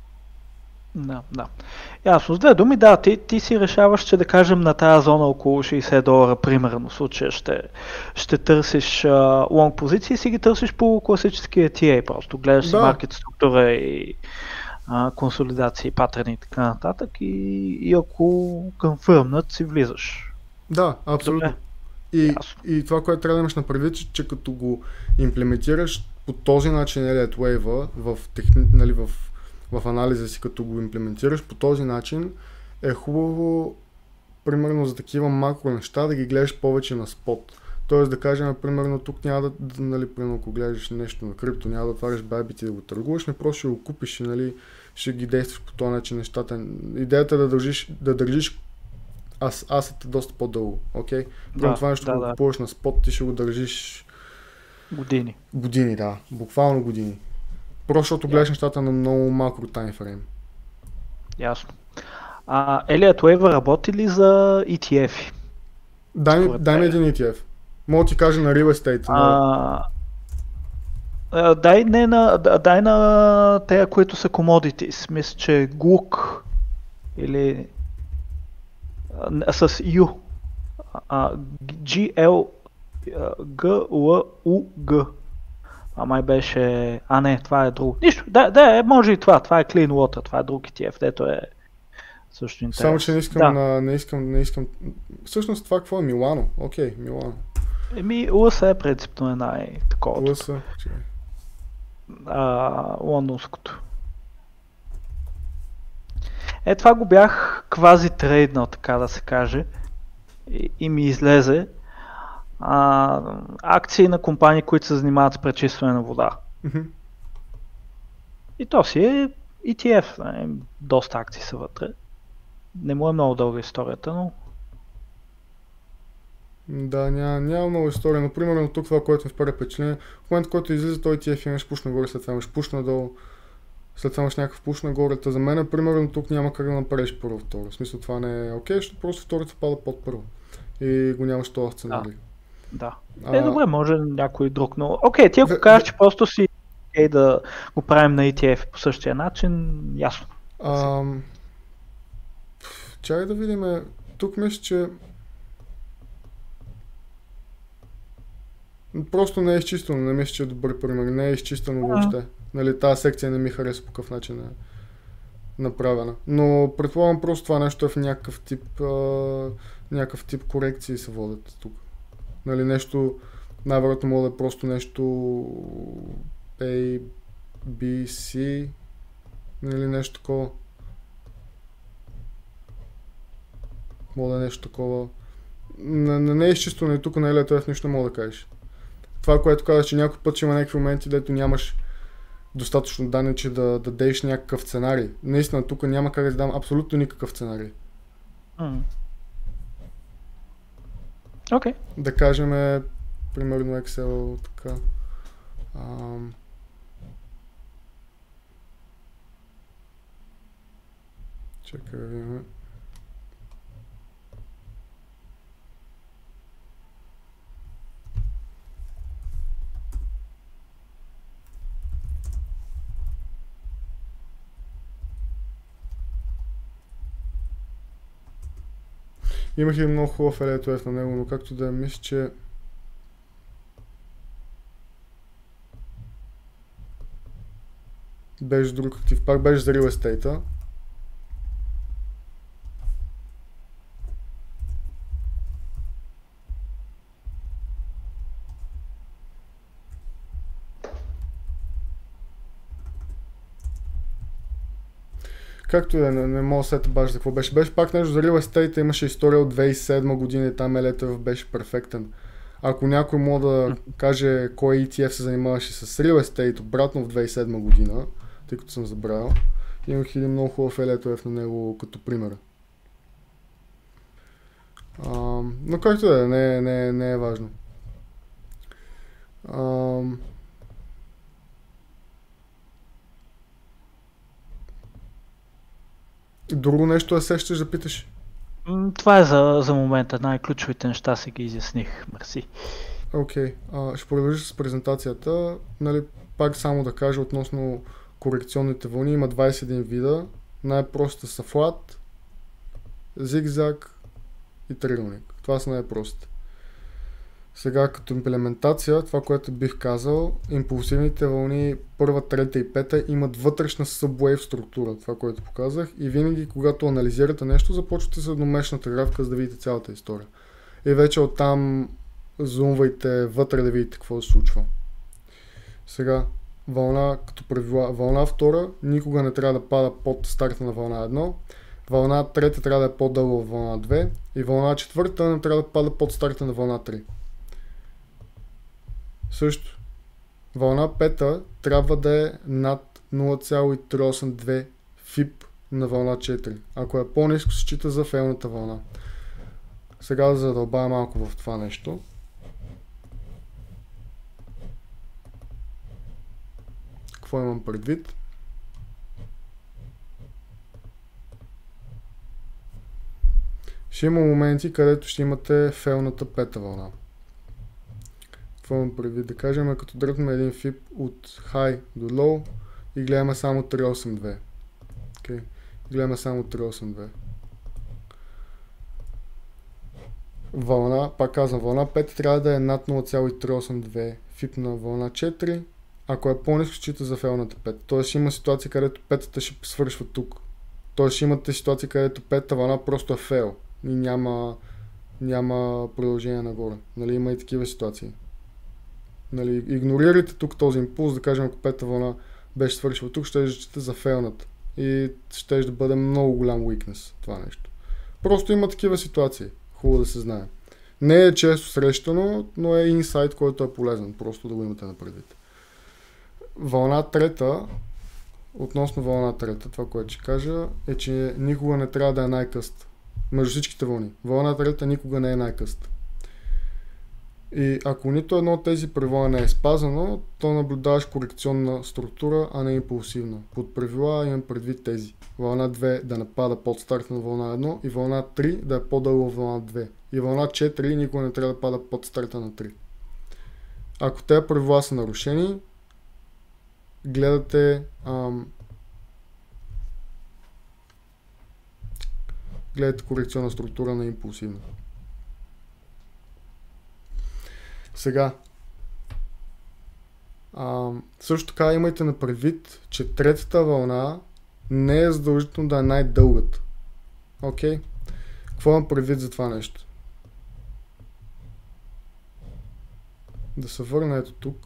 Да, да. Ясно, с две думи, да, ти, ти си решаваш, че да кажем на тази зона около шейсет долара, примерно, в случая ще, ще търсиш а, лонг позиции и си ги търсиш по класическия Ти Ей, просто гледаш да. Си маркет структура и а, консолидации, патерни и така нататък и, и ако конфърмнат си влизаш. Да, абсолютно. И, и това, което трябва да имаш на предвид, че, че като го имплементираш по този начин Elliott Wave в, техни, нали, в в анализа си, като го имплементираш по този начин, е хубаво, примерно за такива макро неща, да ги гледаш повече на спот. Тоест да кажем, примерно тук няма да, нали, примерно ако гледаш нещо на крипто, няма да отваряш байбит и да го търгуваш, не просто ще го купиш и, нали, ще ги действаш по този начин нещата. Идеята е да държиш, да държиш ас, асета доста по-дълго, окей? Okay? Да, това нещо, да, го да. Купуваш на спот, ти ще го държиш години. Години, да. Буквално години. Просто защото гледаш нещата на много макро таймфрейм. Ясно. А Elliott Wave работи ли за И Ти Еф? Дай ми, дай ми един И Ти Еф. Мога да ти кажа на Real Estate. А, а, дай, не на, дай на тея, които са commodities. Мисля, че Глук или а, с U. Джи Ел Г Л У Г. А май беше... А не, това е друго. Нищо, да, да, може и това. Това е Clean Water, това е друг И Ти Еф, дето е също интересно. Само, че не искам да. на... Не искам, не искам... Всъщност това какво е? Милано? Окей, okay, Милано. Еми, Ю Ес е принципно е най-такова. Ю Ес е, че... А, лондонското. Е, това го бях квази трейднал, така да се каже. И, и ми излезе. А, акции на компании, които се занимават с пречистване на вода. Mm-hmm. И то си е И Ти Еф. Не? Доста акции са вътре. Не му е много дълга историята, но... Да, няма, няма много история. Но примерно тук това, което ми впада впечатление, в момента, който излиза той И Ти Еф, имаш пуш нагоре, след това имаш пуш надолу, след това имаш някакъв пуш нагоре. За мен, примерно, тук няма как да направиш първо второ. В смисъл това не е окей, защото просто второто пада под първо. И го нямаш това сценарий. Да. Да. Е, а... добре, може някой друг, но... Окей, ти ако в... кажеш, че просто си окей да го правим на И Ти Еф по същия начин, ясно. А... Чакай да видим. Тук мисля, че... Просто не е изчистено, не мисля, че е добър пример. Не е изчистено въобще. Нали, тази секция не ми хареса по какъв начин е направена. Но предполагам просто това нещо е в някакъв тип, а... някакъв тип корекции се водят тук. Нали, нещо, най-вероятно мога да е просто нещо A, B, C, или нещо такова. Мога да е нещо такова. Не, не, не е изчистено и тук на Elliott Wave нищо не мога да кажеш. Това, което казваш, че някой път ще има някакви моменти, дето нямаш достатъчно данни, че да, да дадеш някакъв сценарий. Наистина, тук няма как да дам абсолютно никакъв сценарий. Mm. Okay. Да кажем, примерно Excel, така. Ам... Чакай да видим. Имах и много хубав Elliott Wave на него, но както да мисля, че беше друг актив, пак беше за Real Estate-а. Както и да, не, не мога да сета баш за какво беше. Беше пак нещо за Real Estate, имаше история от две хиляди и седма година и там Elliott Wave беше перфектен. Ако някой може да каже кой И Ти Еф се занимаваше с Real Estate обратно в две хиляди и седма година, тъй като съм забравил, имах един много хубав Elliott Wave на него като пример. А, но както да е, не, не, не е важно. А, друго нещо да сещаш да питаш? М, Това е за, за момента. Най-ключовите неща си ги изясних. Мерси. Окей, okay. Ще продължиш с презентацията. Нали, пак само да кажа относно корекционните вълни. Има двайсет и един вида. Най-простите са флат, зигзаг и триъгълник. Това са най-простите. Сега като имплементация, това, което бих казал, импулсивните вълни първа, трета и пета имат вътрешна subwave структура, това, което показах, и винаги, когато анализирате нещо, започвате с едномесечната графика, за да видите цялата история. И вече оттам зумвайте вътре да видите какво се случва. Сега, вълна като правила, вълна втора никога не трябва да пада под старта на вълна едно, вълна трета трябва да е по-дълга от вълна две и вълна четвърта не трябва да пада под старта на вълна три. Също, вълна пета трябва да е над нула цяло триста и осемдесет и две фип на вълна четири. Ако е по-ниско, се счита за фейлната вълна. Сега да задълбая малко в това нещо. Какво имам предвид? Ще има моменти, където ще имате фейлната пета вълна. Какво имам предвид? Да кажем, като дръпнем един фип от high до low и гледаме само триста и осемдесет и две. Okay. Гледаме само триста и осемдесет и две. Вълна, пак казвам, вълна пет трябва да е над нула цяло триста и осемдесет и две фип на вълна четири, ако е по-ниско, счита за фейлната пет. Тоест има ситуации, където петата ще свършва тук. Тоест имате ситуации, където петата вълна просто е фейл и няма, няма продължение нагоре. Нали, има и такива ситуации. Нали, игнорирайте тук този импулс, да кажем, ако петата вълна беше свършила тук, ще счита за фейлната. И ще да бъде много голям weakness това нещо. Просто има такива ситуации. Хубаво да се знае. Не е често срещано, но е инсайт, който е полезен. Просто да го имате на предвид. Вълна трета, относно вълна трета, това, което ще кажа, е, че никога не трябва да е най-къст. Между всичките вълни. Вълна трета никога не е най-къст. И ако нито едно от тези правила не е спазано, то наблюдаваш корекционна структура, а не импулсивна. Под правила имам предвид тези. Вълна две да не пада под старта на вълна едно и вълна три да е по-дълга от вълна две. И вълна четири никога не трябва да пада под старта на три. Ако тези правила са нарушени, гледате ам, гледате корекционна структура на импулсивна. Сега, а, също така имайте на предвид, че третата вълна не е задължително да е най-дългата. Окей? Какво имам предвид за това нещо? Да се върна ето тук.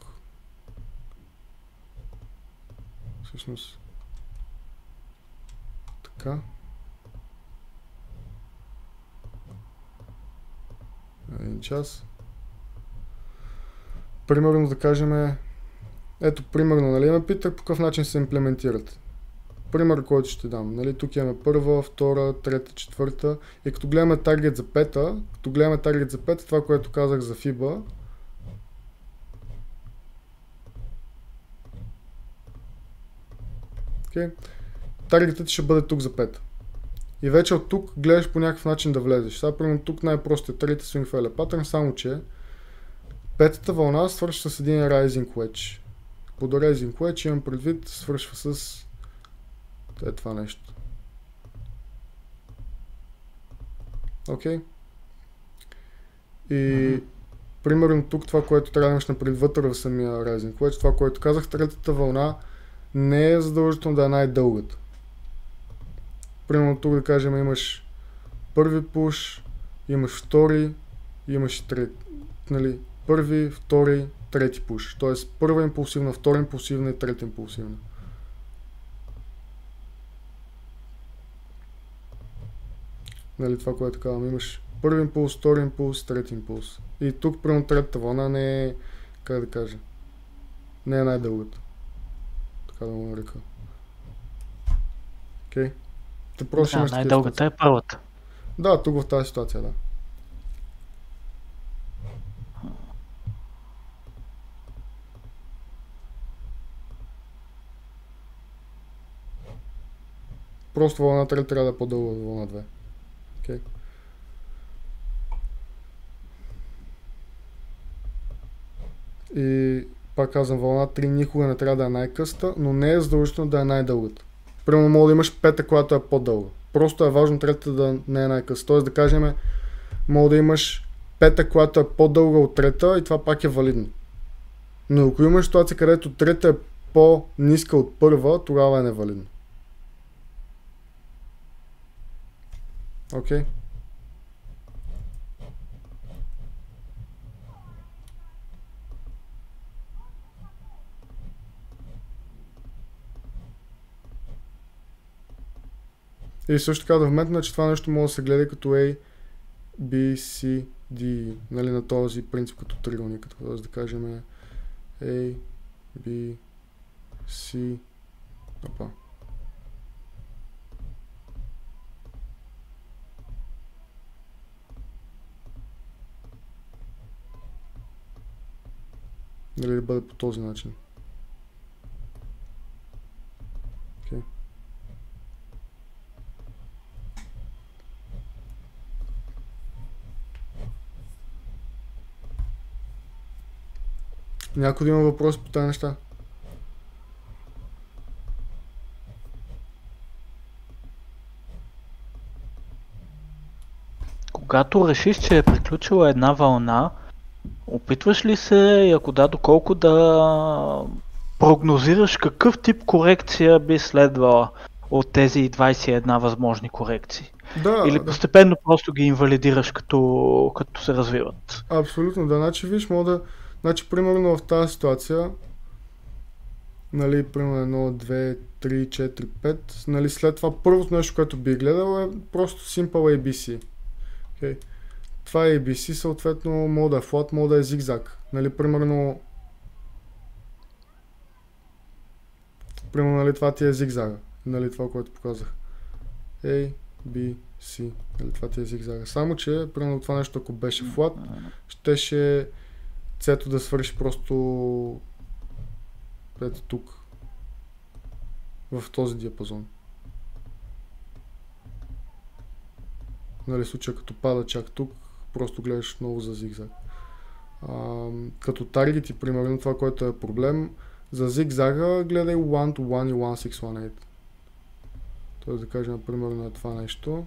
Всъщност. Така. Един час. Примерно да кажем, ето примерно, нали, ме питах по какъв начин се имплементират. Пример, който ще дам. Нали, тук имаме първа, втора, трета, четвърта и като гледаме таргет за пета, като гледаме таргет за пета, това, което казах за фиба, okay. Таргетът ще бъде тук за пета. И вече от тук гледаш по някакъв начин да влезеш. Сега, примерно, тук най-простият трите swing failure pattern, само че петата вълна свършва с един rising wedge. Под rising wedge имам предвид, свършва с е това нещо. Окей? Okay. И mm-hmm. примерно тук това, което трябва да имаш напред вътре в самия rising wedge, това, което казах, третата вълна не е задължително да е най-дългата. Примерно тук да кажем имаш първи пуш, имаш втори, имаш трети, нали, първи, втори, трети пуш. Тоест първа импулсивна, втора импулсивна и трета импулсивна. Нали, това, което казвам, имаш първи импулс, втори импулс, трети импулс. И тук, примерно, третата вълна не е, как да кажа, не е най-дългата. Така да го нарека. Окей. Okay. Да, най-дългата е първата. Да, тук в тази ситуация, да. Просто вълна три трябва да е по-дълга от вълна две. Okay. И пак казвам, вълна три никога не трябва да е най-къста, но не е задължително да е най-дългата. Примерно мога да имаш пета, която е по-дълга. Просто е важно третата да не е най-къста. Тоест да кажем, мога да имаш пета, която е по-дълга от трета и това пак е валидно. Но ако имаш ситуация, където трета е по-ниска от първа, тогава е невалидно. Окей? Okay. И също така да вметна, че това нещо може да се гледа като A, B, C, D, нали, на този принцип като триъгълник, като да кажем A, B, C, опа. Нали да бъде по този начин. Okay. Някой да има въпрос по тези неща? Когато решиш, че е приключила една вълна, опитваш ли се, и ако да, доколко да прогнозираш какъв тип корекция би следвала от тези двайсет и една възможни корекции? Да, Или да. постепенно просто ги инвалидираш като, като се развиват? Абсолютно, да. Значи, виж, мога да... Значи, примерно в тази ситуация, нали, примерно едно, две, три, четири, пет, нали, след това първото нещо, което би гледал е просто Simple A B C. Okay. Това е A B C, съответно, мога да е flat, мога да е зигзаг. Нали, примерно... Примерно, нали, това ти е зигзага. Нали, това, което показах. A, B, C. Нали, това ти е зигзага. Само, че, примерно, това нещо, ако беше flat, щеше цето да свърши просто ето тук. В този диапазон. Нали, случая като пада чак тук, просто гледаш много за зигзаг. А, като таргети, примерно, това, което е проблем, за зигзага гледай едно to one и едно шест едно осем. Тоест да кажем, примерно, на това нещо.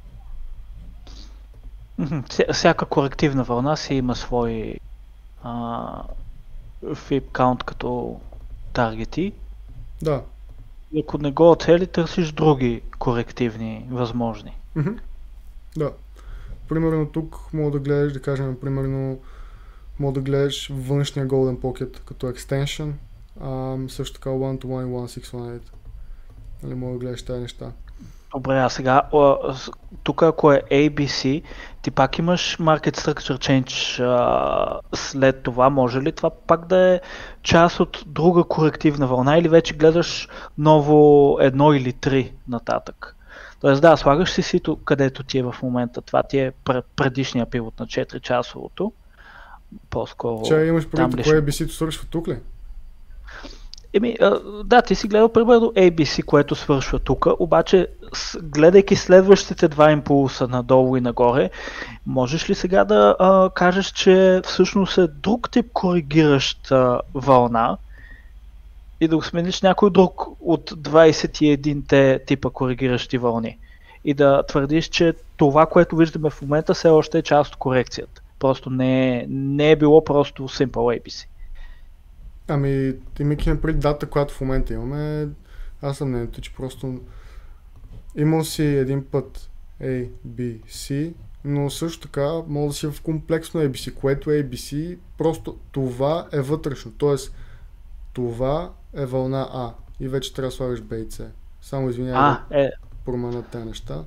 Всяка корективна вълна си има свой uh, Fib count като таргети. Да. И ако не го оцели, търсиш други корективни възможни. Mm-hmm. Да. Примерно тук мога да гледаш, да кажем, примерно мога да гледаш външния Golden Pocket като extension. А, също така едно to one и едно шест едно осем. Нали, мога да гледаш тези неща. Добре, а сега, тук ако е A B C, ти пак имаш Market Structure Change а, след това, може ли това пак да е част от друга корективна вълна или вече гледаш ново едно или три нататък? Тоест да, слагаш си сито където ти е в момента, това ти е предишния пивот на четири часовото. По-скоро... Че имаш преди, ли... кое A B C-то свършва тук ли? Еми, да, ти си гледал примерно A B C, което свършва тук, обаче гледайки следващите два импулса надолу и нагоре, можеш ли сега да а, кажеш, че всъщност е друг тип коригираща вълна и да го смениш някой друг от двайсет и един-те типа коригиращи вълни и да твърдиш, че това, което виждаме в момента, все още е част от корекцията. Просто не е, не е било просто Simple A B C. Ами, имайки напред дата, която в момента имаме, аз съм мнението, че просто имал си един път A, B, C, но също така може да си в комплексно A B C, което A B C, просто това е вътрешно, т.е. това е вълна А и вече трябва да слагаш B и C. Само извинявай да е... променят тези неща.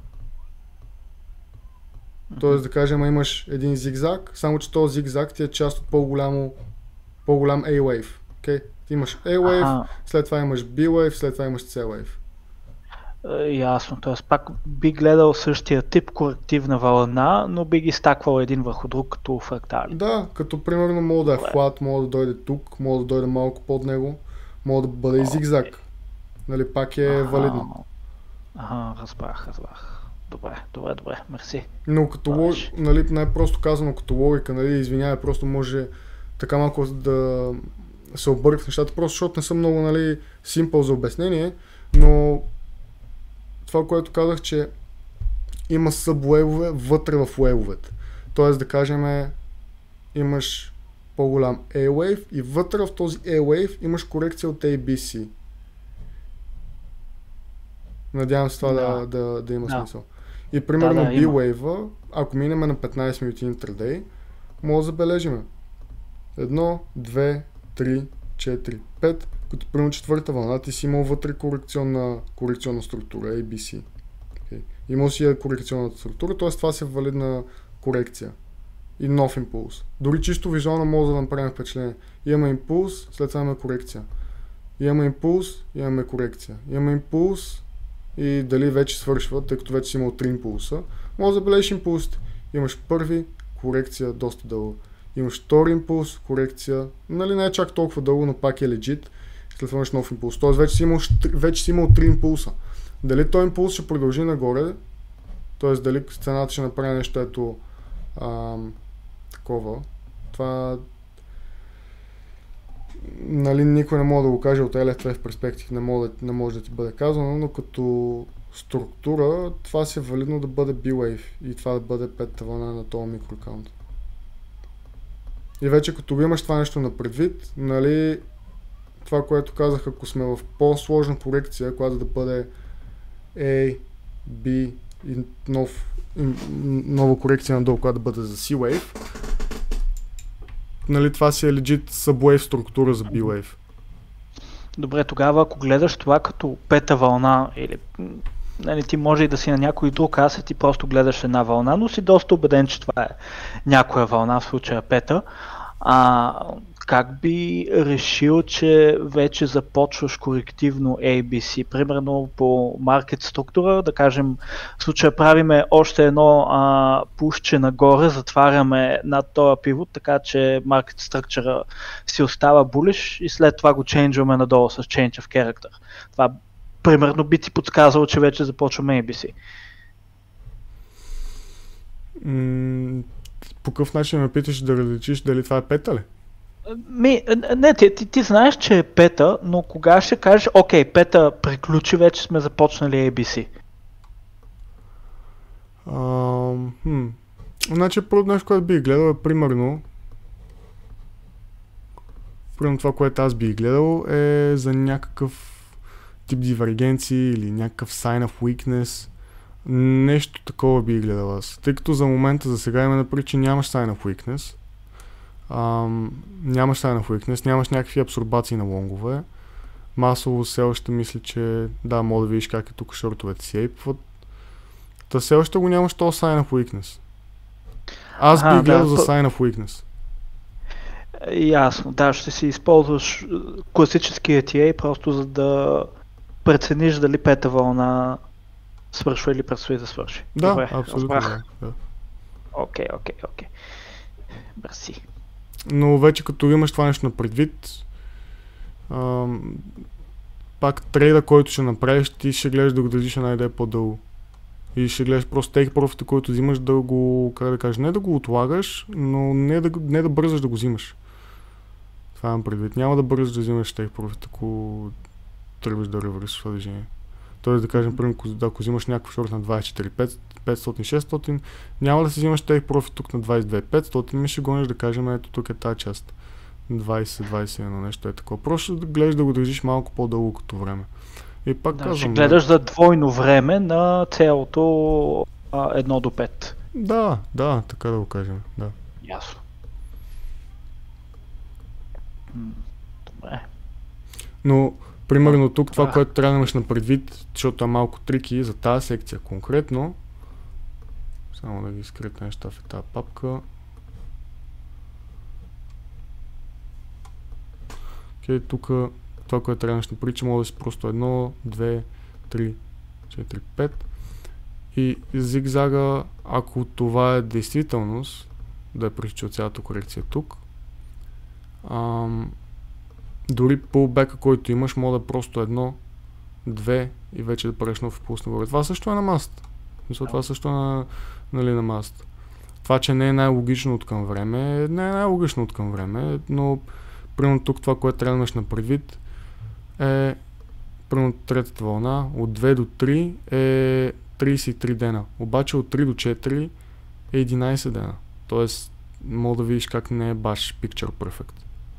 Т.е. да кажем, имаш един зигзаг, само че този зигзаг ти е част от по-голямо по-голям A-Wave. Okay? Имаш A-Wave, ага. След това имаш B-Wave, след това имаш C-Wave. Е, ясно, т.е. пак би гледал същия тип корективна вълна, но би ги стаквал един върху друг като фрактали. Да, като примерно мога да е flat, мога да дойде тук, мога да дойде малко под него, мога да бъде и зигзаг. Нали, пак е ага. валидно. Ага, разбрах, разбрах. Добре, добре, добре, мерси. Но като лог... нали, най-просто казано като логика, нали, извинявай, просто може така малко да се объркат нещата, просто защото не съм много, нали, симпъл за обяснение, но това, което казах, че има събуейвове вътре в уейвовете. Тоест да кажем, имаш по-голям A-Wave и вътре в този A-Wave имаш корекция от A B C. Надявам се това да, да, да, да има да. смисъл. И примерно да, да, B-Wave, ако минем на петнайсет минути интрадей, може да забележим едно, две, три, четири, пет, като примерно четвърта вълна ти си имал вътре корекционна, корекционна структура A B C. Okay. Имал си е корекционната структура, т.е. това си е валидна корекция и нов импулс. Дори чисто визуално може да направим впечатление. Имаме импулс, след това имаме корекция. Имаме импулс, имаме корекция. Имаме импулс и дали вече свършва, тъй като вече си имал три импулса. Може да забележиш импулсите. Имаш първи, корекция доста дълго. Имаш втори импулс, корекция, нали не е чак толкова дълго, но пак е legit. След това имаш нов импулс. Тоест вече си имал, вече си имал три импулса. Дали този импулс ще продължи нагоре, т.е. дали цената ще направи нещо ето ам, такова, това нали никой не може да го каже от Елиът в перспектив, не може, не може да ти бъде казано, но като структура това си е валидно да бъде B-Wave и това да бъде петата вълна на този микроакаунт. И вече като го имаш това нещо на предвид, нали, това, което казах, ако сме в по-сложна корекция, която да бъде A, B и, нов, и нова корекция надолу, която да бъде за C-Wave, нали, това си е legit sub-wave структура за B-Wave. Добре, тогава ако гледаш това като пета вълна, или нали, ти може и да си на някой друг асет, ти просто гледаш една вълна, но си доста убеден, че това е някоя вълна, в случая пета. А, как би решил, че вече започваш корективно A B C? Примерно по маркет структура, да кажем, в случая правиме още едно а, пушче нагоре, затваряме над този пивот, така че маркет структура си остава bullish и след това го чейнджваме надолу с change of character. Това примерно би ти подсказало, че вече започваме A B C. Mm, по какъв начин ме питаш да различиш дали това е пета ли? Ми, не, ти, ти, ти знаеш, че е пета, но кога ще кажеш, окей, пета приключи, вече сме започнали A B C? Uh, hmm. Значи, първо нещо, което бих гледал е примерно примерно това, което аз бих гледал е за някакъв тип дивергенции или някакъв sign of weakness. Нещо такова бих гледал аз. Тъй като за момента, за сега има напред, че нямаш sign of weakness. Um, нямаш sign of weakness, нямаш някакви абсорбации на лонгове. Масово все още мисля, че да, мога да видиш как е тук шортовете си ейпват. Та все още го нямаш този sign of weakness. Аз бих гледал да, за sign of weakness. Ясно, да, ще си използваш класическия T A просто за да прецениш дали пета вълна свършва или предстои да свърши. Да, добре, абсолютно да, да. Окей, окей, окей. Мерси. Но вече като имаш това нещо на предвид, ам, пак трейда, който ще направиш, ти ще гледаш да го държиш една идея по-дълго. И ще гледаш просто тейк профита, който взимаш, да го, как да кажа, не да го отлагаш, но не да, не да бързаш да го взимаш. Това имам предвид. Няма да бързаш да взимаш тейк профит, ако тръгваш да ревършиш това движение. Тоест да кажем, примерно, ако взимаш някакъв шорт на двайсет и четири петстотин шестстотин, няма да си взимаш тейк профит тук на двайсет и две петстотин, ми ще гониш да кажем, ето тук е тази част. двайсет двайсет и едно нещо е такова. Просто да гледаш да го държиш малко по-дълго като време. И пак да, казвам, ще гледаш за двойно време на цялото а, едно до пет. Да, да, така да го кажем, да. Ясно. Добре. Но, примерно тук това, което трябва да имаш на предвид, защото е малко трики за тази секция конкретно, само да ги скрите неща в тази папка. Окей, okay, тук това, което трябва да прича, може да си просто едно, две, три, четири, пет. И зигзага, ако това е действителност, да е прича от цялата корекция тук, ам, дори pullback-а, който имаш, може да е просто едно, две и вече да правиш нов импулс нагоре. Това също е на масата. Мисля, това също е на, нали, на масата. Това, че не е най-логично от към време, не е най-логично от към време, но примерно тук това, което трябва да имаш на предвид е примерно третата вълна, от две до три е трийсет и три дена, обаче от три до четири е единайсет дена. Тоест, мога да видиш как не е баш picture perfect.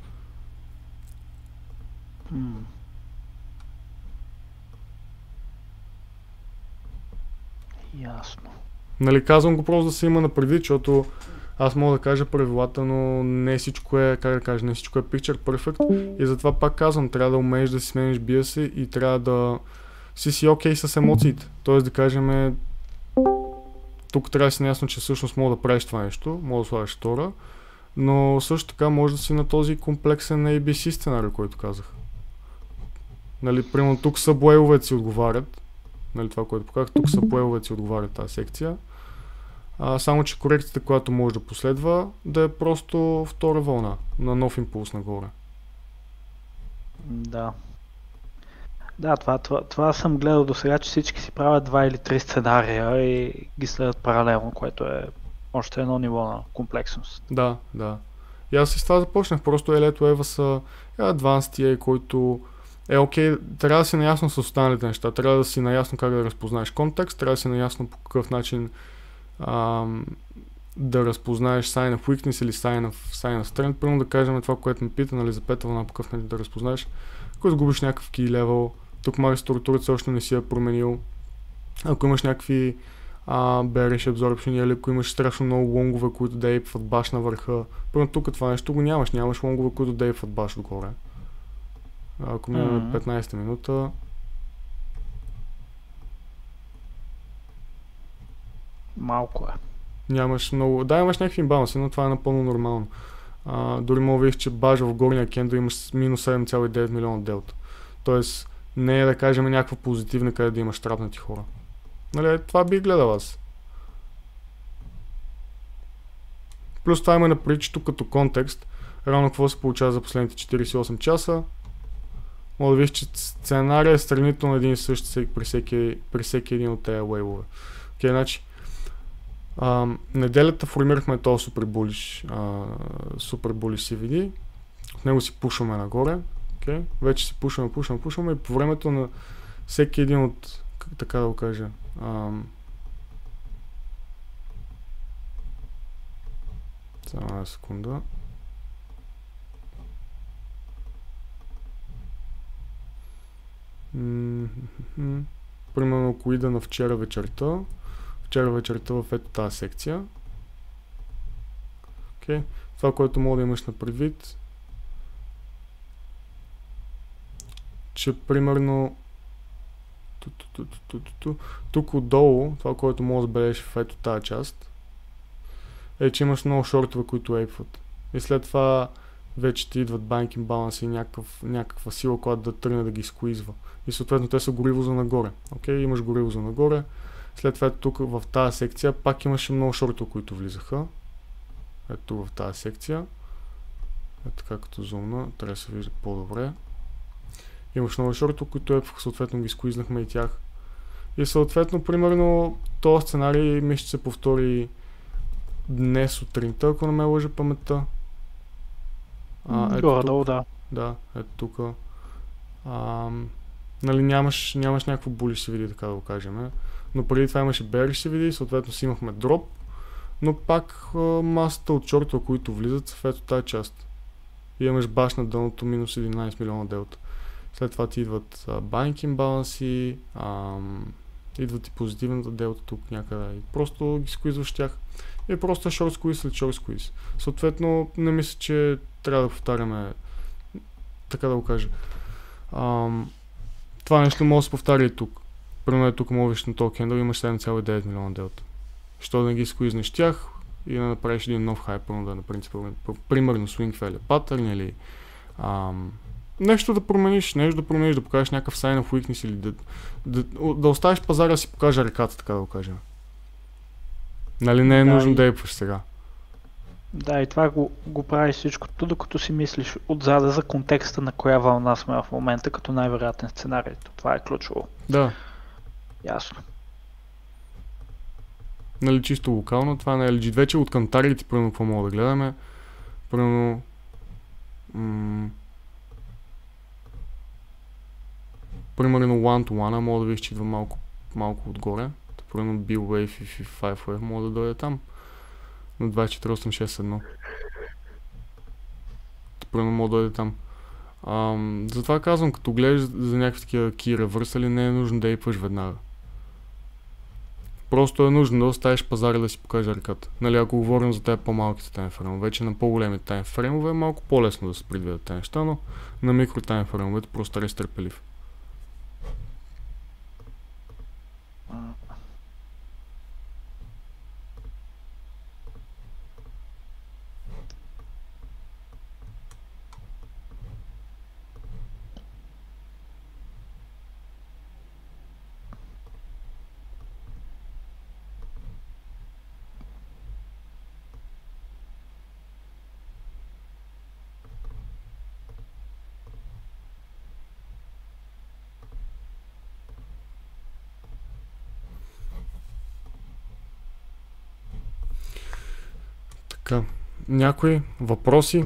Hmm. Ясно. Нали, казвам го просто да се има на предвид, защото аз мога да кажа правилата, но не всичко е, как да кажа, не всичко е picture perfect и затова пак казвам, трябва да умееш да си смениш биаса и трябва да си си окей с емоциите. Тоест да кажем, тук трябва да си наясно, че всъщност мога да правиш това нещо, мога да слагаш втора, но също така може да си на този комплексен ей би си сценарий, който казах. Нали, примерно тук съблейловете си отговарят, нали, това, което показах, тук съблейловете си отговарят тази секция. А, само, че корекцията, която може да последва, да е просто втора вълна на нов импулс нагоре. Да. Да, това, това, това съм гледал до сега, че всички си правят два или три сценария и ги следят паралелно, което е още едно ниво на комплексност. Да, да. И аз с това започнах, просто Елиът Wave са Advanced, който е окей, трябва да си наясно с останалите неща, трябва да си наясно как да разпознаеш контекст, трябва да си наясно по какъв начин ам, да разпознаеш sign of weakness или sign of, sign of strength. Първо да кажем това, което ме пита, нали, за пета вълна, по какъв начин да разпознаеш. Ако изгубиш някакъв key level, тук май структурата още не си я променил. Ако имаш някакви а, bearish absorption или ако имаш страшно много лонгове, които да ейпват баш на върха. Първо тук това нещо го нямаш, нямаш лонгове, които да ейпват баш отгоре. Ако минаме mm-hmm. петнайсета минута, малко е. Нямаш много... Да, имаш някакви имбаланси, но това е напълно нормално. А, дори мога да видиш, че баш в горния кендъл имаш минус седем цяло и девет милиона делта. Тоест, не е да кажем някаква позитивна, къде да имаш трапнати хора. Нали, това би гледал аз. Плюс това има напред, че тук като контекст, равно какво се получава за последните четирийсет и осем часа. Мога да видиш, че сценария е сравнително един и същ при всеки, при всеки един от тези лейвове. Окей, значи, а, неделята формирахме този супер булиш, а, супер булиш си ви ди. От него си пушваме нагоре. Okay. Вече си пушваме, пушваме, пушваме и по времето на всеки един от, така да го кажа, ам... само една секунда. Mm-hmm. Примерно ако ида на вчера вечерта, вчера вечерта в ето тази секция. Okay. Това, което мога да имаш на предвид, че примерно тук отдолу, това, което може да бележиш в ето тази част, е, че имаш много шортове, които ейпват. И след това вече ти идват банкинг баланси и някакъв, някаква сила, която да тръгне да ги скуизва. И съответно те са гориво за нагоре. Окей, имаш гориво за нагоре. След това тук в тази секция пак имаше много шортове, които влизаха. Ето в тази секция. Ето така като зона, трябва да се вижда по-добре. Имаш много шорто, които е, съответно ги скуизнахме и тях. И съответно, примерно, този сценарий ми ще се повтори днес сутринта, ако не ме лъжа паметта. А, ето тук, долу, да. Да, ето тук. Нали, нямаш, нямаш някакво булиш си види, така да го кажем. Но преди това имаше bearish си види, съответно си имахме дроп. Но пак а, масата от шортове, които влизат, са в ето тази част. И имаш баш на дъното минус единайсет милиона делта. След това ти идват банкинг баланси, ам, идват и позитивната делта тук някъде. И просто ги скуизваш тях. И просто шорт скуиз след шорт скуиз. Съответно, не мисля, че трябва да повтаряме, така да го кажа. Ам, това нещо може да се повтаря и тук. Примерно тук можеш на този кендъл имаш седем цяло и девет милиона делта. Що да не ги скуизнеш тях и да направиш един нов хай, пълно да на принцип, примерно swing failure pattern или ам, нещо да промениш, нещо да промениш, да покажеш някакъв sign of weakness или да, да, да оставиш пазара да си покаже ръката, така да го кажем. Нали не е да, нужно и... да ейпваш сега. Да, и това го, го правиш всичкото, докато си мислиш отзада за контекста на коя вълна сме в момента, като най-вероятен сценарий. Това е ключово. Да. Ясно. Нали, чисто локално, това не е легит. Вече от кантарите, примерно, какво мога да гледаме. Примерно... М- примерно one to one, мога да ви изчитва малко, малко отгоре. Примерно B Wave и five Wave мога да дойде там. На двайсет и четири осем шест едно. Примерно мога да дойде там. Ам, затова казвам, като гледаш за някакви такива key reversal, не е нужно да ейпваш веднага. Просто е нужно да оставиш пазара да си покаже ръката. Нали, ако говорим за тези по-малките таймфреймове, вече на по-големите таймфреймове е малко по-лесно да се предвидят тези неща, но на микро таймфреймовете просто е търпелив. Така, някои въпроси?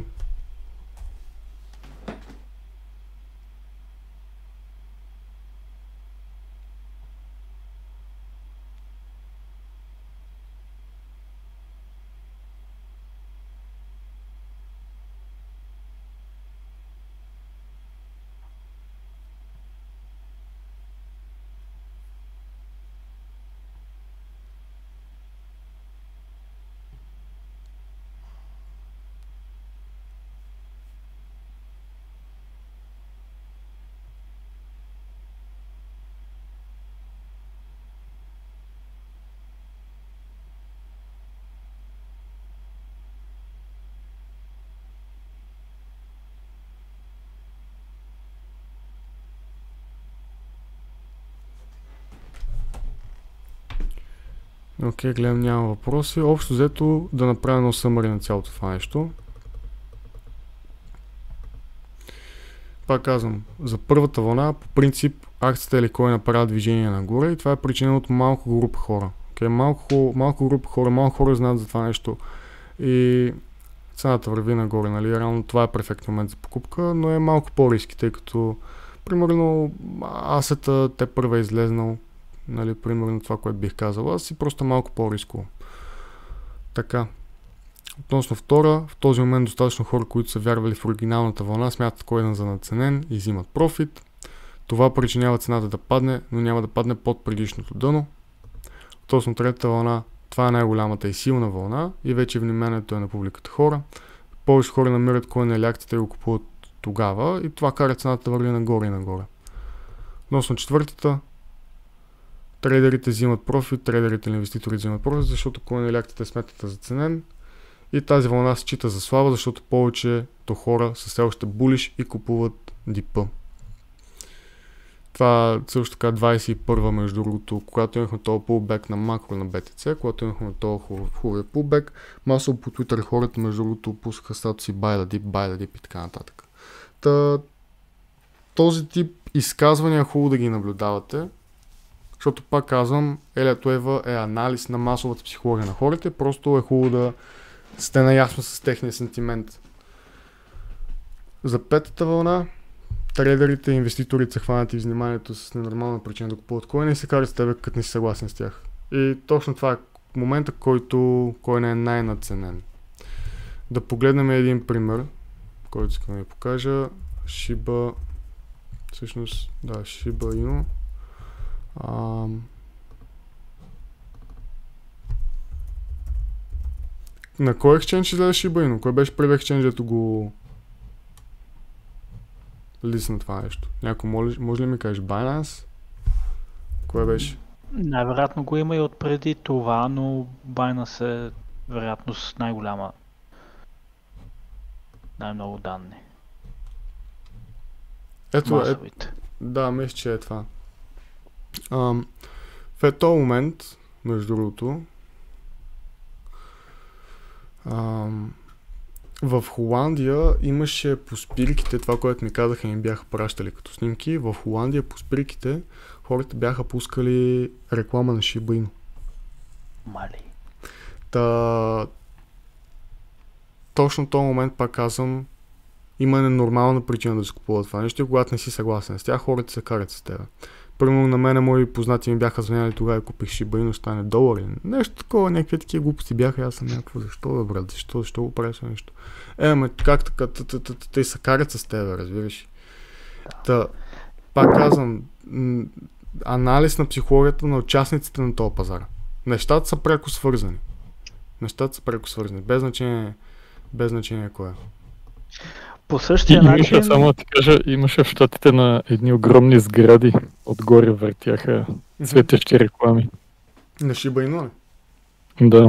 Окей, okay, гледам, няма въпроси. Общо взето да направя едно съмъри на цялото това нещо. Пак казвам, за първата вълна, по принцип, акцията или кой направя движение нагоре и това е причина от малко група хора. Okay, малко, малко група хора, малко хора знаят за това нещо и цената върви нагоре, нали? Реално това е перфектен момент за покупка, но е малко по-риски, тъй като примерно асета те първа е излезнал. Нали, примерно това, което бих казал аз, и просто малко по-рисково. Така. Относно втора, в този момент достатъчно хора, които са вярвали в оригиналната вълна, смятат коин за надценен и взимат профит. Това причинява цената да падне, но няма да падне под предишното дъно. Относно третата вълна, това е най-голямата и силна вълна и вече вниманието е на публиката хора. Повече хора намират коин или акцията и го купуват тогава и това кара цената да върви нагоре и нагоре. Относно четвъртата, трейдерите взимат профит, трейдерите или инвеститорите взимат профит, защото коин или акцията е сметната за ценен и тази вълна се счита за слаба, защото повечето хора са все още булиш и купуват дипа. Това също така двайсет и първа, между другото, когато имахме този pullback на макро на би ти си, когато имахме този хубавия pullback, масово по Twitter хората, между другото, пускаха статуси buy the dip, buy the dip и така нататък. Та, този тип изказвания е хубаво да ги наблюдавате, защото пак казвам, Елиът е анализ на масовата психология на хората, просто е хубаво да сте наясно с техния сентимент. За петата вълна, трейдерите и инвеститорите са хванати вниманието с ненормална причина да купуват коина и се карат с тебе, като не си съгласен с тях. И точно това е момента, който кой не е най-надценен. Да погледнем един пример, който искам да ви покажа. Shiba, всъщност, да, Shiba Inu. Ам... На кой екшенж излезе Shiba Inu? Кой беше първи екшенж, дето го лисна това нещо? Някой може, може ли ми кажеш Binance? Кой беше? Най-вероятно го има и отпреди това, но Binance е вероятно с най-голяма, най-много данни. Ето, е, да, мисля, че е това. Ам, в този момент, между другото, Ам, в Холандия имаше по спирките, това, което ми казаха и ми бяха пращали като снимки, в Холандия по спирките хората бяха пускали реклама на Shiba Inu. Мали. Та... Точно в този момент, пак казвам, има нормална причина да се купува това нещо и когато не си съгласен с тях, хората се карат с теб. Примерно на мене мои познати ми бяха звъняли тогава и купих Shiba Inu, стане долари. Нещо такова, някакви такива глупости бяха и аз съм някакво, защо да брат, защо, защо го правиш нещо? Е, ама как така, те се карат с теб, разбираш. Та, пак казвам, анализ на психологията на участниците на този пазар. Нещата са преко свързани. Нещата са преко свързани, без значение, без значение кое. По същия имаше, начин... само да ти кажа, имаше в щатите на едни огромни сгради, отгоре въртяха светещи реклами. На Shiba Inu ли? Да.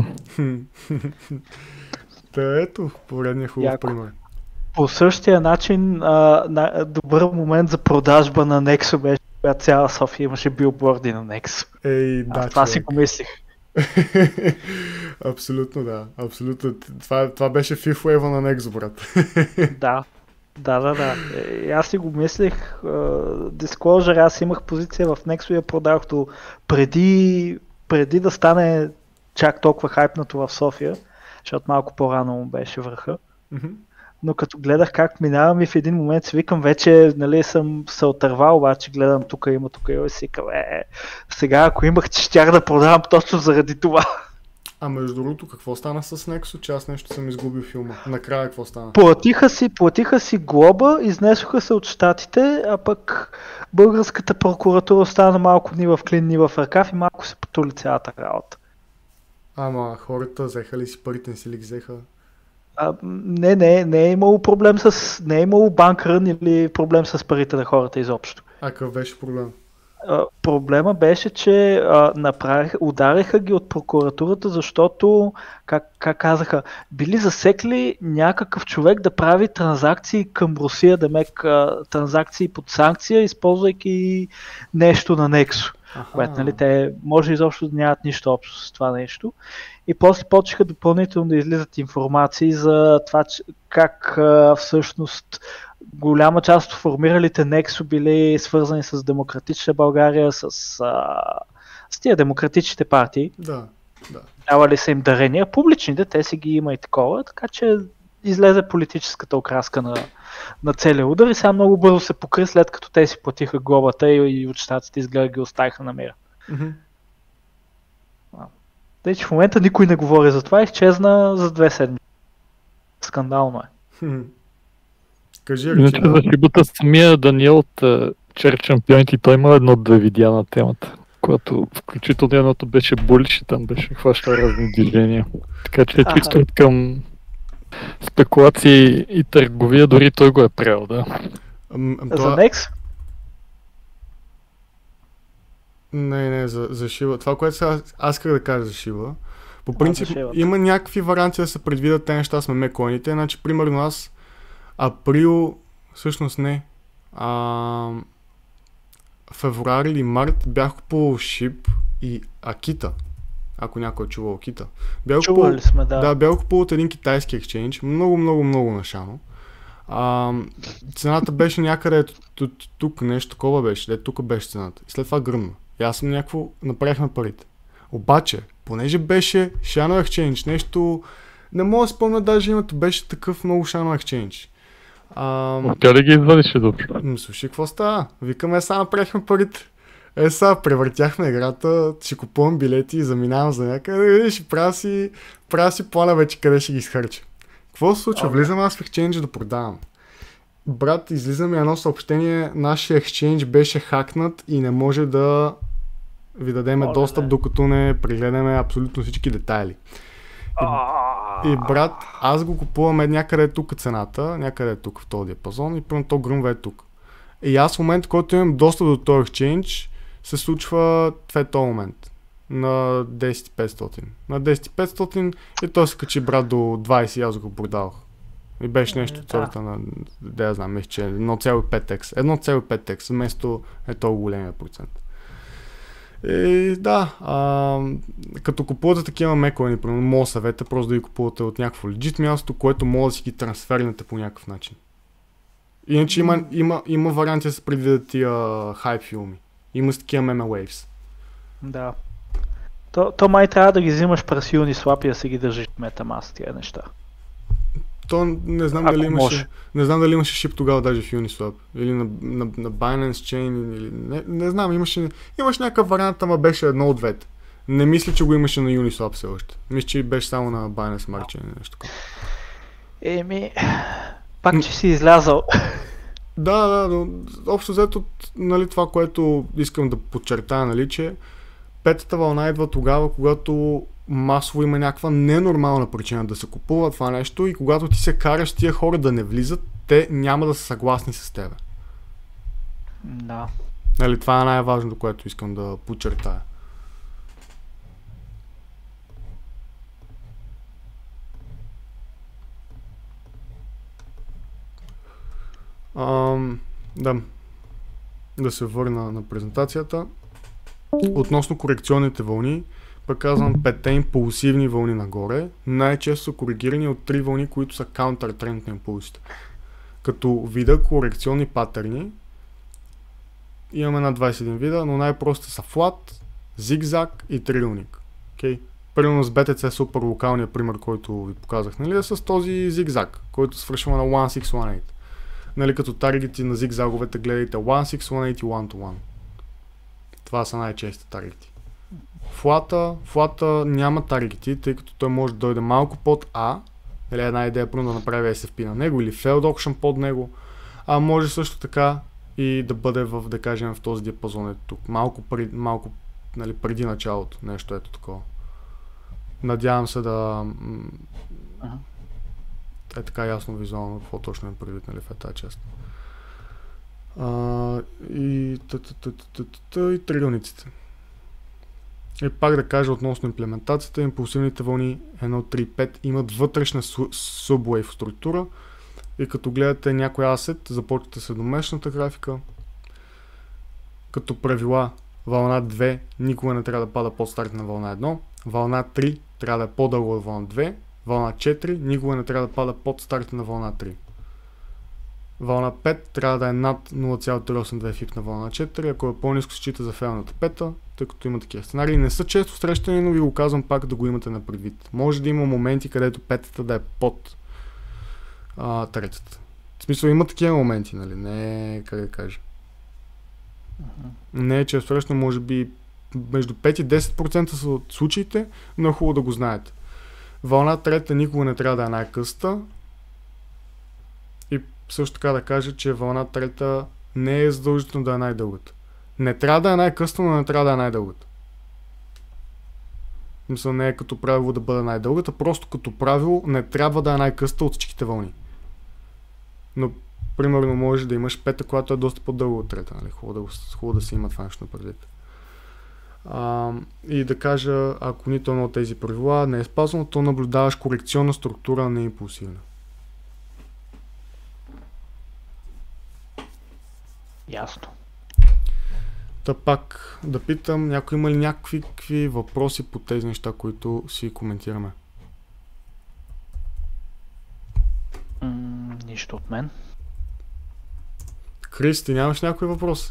Та ето, поредния хубав Яко. пример. По същия начин, а, на, добър момент за продажба на Nexo беше, когато цяла София имаше билборди на Nexo. Ей, да, Аз това човек. си го мислих. Абсолютно да, абсолютно. Това, това беше fifth wave на Nexo, брат. Да, да, да, да. И аз си го мислих. Uh, Disclosure, аз имах позиция в Nexo и я продавах до преди, преди да стане чак толкова хайпнато в София, защото малко по-рано му беше върха. Mm-hmm. Но като гледах как минавам и в един момент си викам, вече нали, съм се отървал, обаче гледам тук има, тук има и си викам, е, сега ако имах, щях да продавам точно заради това. А между другото, какво стана с Nexo, че аз нещо съм изгубил филма? Накрая какво стана? Платиха си, платиха си глоба, изнесоха се от щатите, а пък българската прокуратура стана малко ни в клин, ни в ръкав и малко се потули цялата работа. Ама хората взеха ли си парите, не си ли ги взеха? А, не, не, не е имало проблем с, не е имало банкрън или проблем с парите на хората изобщо. А какъв беше проблем? А, проблема беше, че а, направих, удариха ги от прокуратурата, защото, как, как казаха, били засекли някакъв човек да прави транзакции към Русия, да мек а, транзакции под санкция, използвайки нещо на Nexo. Което, нали, те може изобщо да нямат нищо общо с това нещо. И после почнаха допълнително да излизат информации за това, че, как а, всъщност голяма част от формиралите Nexo били свързани с Демократична България, с, а, с тия демократичните партии. Да, да. Давали са им дарения. Публичните, те си ги има и такова, така че излезе политическата окраска на, на целия удар и сега много бързо се покри, след като те си платиха глобата и, и от щатите изгледа ги оставиха на мира. Mm-hmm. Тъй, че в момента никой не говори за това, изчезна за две седмици. Скандално е. Mm-hmm. Кажи, Иначе за шибата самия Даниел от Чер Чампионите, той има едно-две видеа на темата, което включително едното беше булиш и там беше хваща разни движения. Така че е чисто от към спекулации и търговия, дори той го е правил, да. Ам, ам, За това... Nex? Не, не, за, за Shiba. Това, което сега аз исках да кажа за Shiba. По принцип, Shiba. има някакви варианти да се предвидят те неща с мемекоините. Значи, примерно аз април, всъщност не, а, февруари или март бях купувал Shib и Акита. Ако някой е чувал Акита. Бях Чували купувал, сме, да. Да, бях купувал от един китайски екшенж. Много, много, много нашано. А, цената беше някъде тук, нещо такова беше, де тук беше цената. И след това гръмна. И аз съм някакво, направихме парите. Обаче, понеже беше Channel Exchange, нещо, не мога да спомня даже името, беше такъв много Channel Exchange. А, Тя ли ги извадише добре? Слушай, какво става? Викаме, сега направихме парите. Е, сега превъртяхме играта, ще купувам билети и заминавам за някъде, ще правя си, правя си плана вече къде ще ги изхарча. Какво се случва? Влизам аз в Exchange да продавам. Брат, излиза ми едно съобщение, нашия Exchange беше хакнат и не може да ви дадеме Оле, достъп, не. докато не прегледаме абсолютно всички детайли. И, и брат, аз го купувам е някъде тук цената, някъде тук в този диапазон и първо то гръмва е тук. И аз в момент, който имам достъп до този Exchange, се случва това е този момент. На десет хиляди и петстотин. На десет хиляди и петстотин и той се качи, брат, до двайсет и аз го продавах. И беше нещо от сорта на, да я знам, че едно цяло и пет екс. едно цяло и пет екс, вместо е толкова големия процент. И да, а, като купувате такива мекоини, примерно, моя съвет е просто да ги купувате от някакво legit място, което може да си ги трансфернете по някакъв начин. Иначе има, има, има варианти да се предвидят тия хайп филми. Има с такива меме waves. Да. То, то май трябва да ги взимаш през Uniswap и да си ги държиш в MetaMask тия неща. То не знам, дали имаше, не знам дали имаше шип тогава даже в Uniswap. Или на, на, на Binance Chain. Или, не, не знам, имаше, имаше някакъв вариант, ама беше едно от двете. Не мисля, че го имаше на Uniswap все още. Мисля, че беше само на Binance Smart Chain или нещо такова. Еми, пак че си излязал. Да, да, но общо взето, нали, това, което искам да подчертая, нали, че петата вълна идва тогава, когато масово има някаква ненормална причина да се купува това нещо и когато ти се караш тия хора да не влизат, те няма да са съгласни с тебе. Да. Нали, това е най-важното, което искам да подчертая. Ам, да. Да се върна на презентацията. Относно корекционните вълни, пък казвам петте импулсивни вълни нагоре, най-често са коригирани от три вълни, които са counter-trend на импулсите. Като вида корекционни патърни, имаме на двайсет и един вида, но най-простите са флат, зигзаг и трилник. Okay? Примерно с би ти си е супер локалният пример, който ви показах, нали, е с този зигзаг, който свършва на едно шест едно осем. Нали, като таргети на зигзаговете гледайте едно шест едно осем и one to one. Това са най-чести таргети. Флата, флата няма таргети, тъй като той може да дойде малко под А, или една идея примерно да направи ес еф пи на него, или failed auction под него, а може също така и да бъде в, да кажем, в този диапазон ето тук, малко, пред, малко нали, преди началото, нещо ето такова. Надявам се да Ага. е така ясно визуално какво точно е предвид, нали, в тази част. Uh, и, и тригълниците. И пак да кажа относно имплементацията, импулсивните вълни едно, три, пет имат вътрешна subwave структура и като гледате някой асет, започвате с едномесечната графика. Като правила, вълна две никога не трябва да пада под старт на вълна едно, вълна три трябва да е по-дълго от вълна две, вълна четири никога не трябва да пада под старта на вълна три. Вълна пет трябва да е над нула цяло триста и осемдесет и две фип на вълна четири, ако е по-ниско се счита за фейлната пета, тъй като има такива сценарии. Не са често срещани, но ви го казвам пак да го имате на предвид. Може да има моменти, където петата да е под а, третата. В смисъл има такива моменти, нали? Не, как да кажа. Uh-huh. Не е често срещано, може би между пет и десет процента са от случаите, но е хубаво да го знаете. Вълна трета никога не трябва да е най-къста. И също така да кажа, че вълна трета не е задължително да е най-дългата. Не трябва да е най-къста, но не трябва да е най-дългата. Мисля, не е като правило да бъде най-дългата, просто като правило не трябва да е най-къста от всичките вълни. Но, примерно, може да имаш пета, която е доста по-дълга от трета. Нали? Хубаво, да, хубаво да се има това нещо на предвид. А, и да кажа, ако нито едно от тези правила не е спазвано, то наблюдаваш корекционна структура, а не импулсивна. Ясно. Та пак да питам, някой има ли някакви въпроси по тези неща, които си коментираме? М- нищо от мен. Крис, ти нямаш някой въпрос?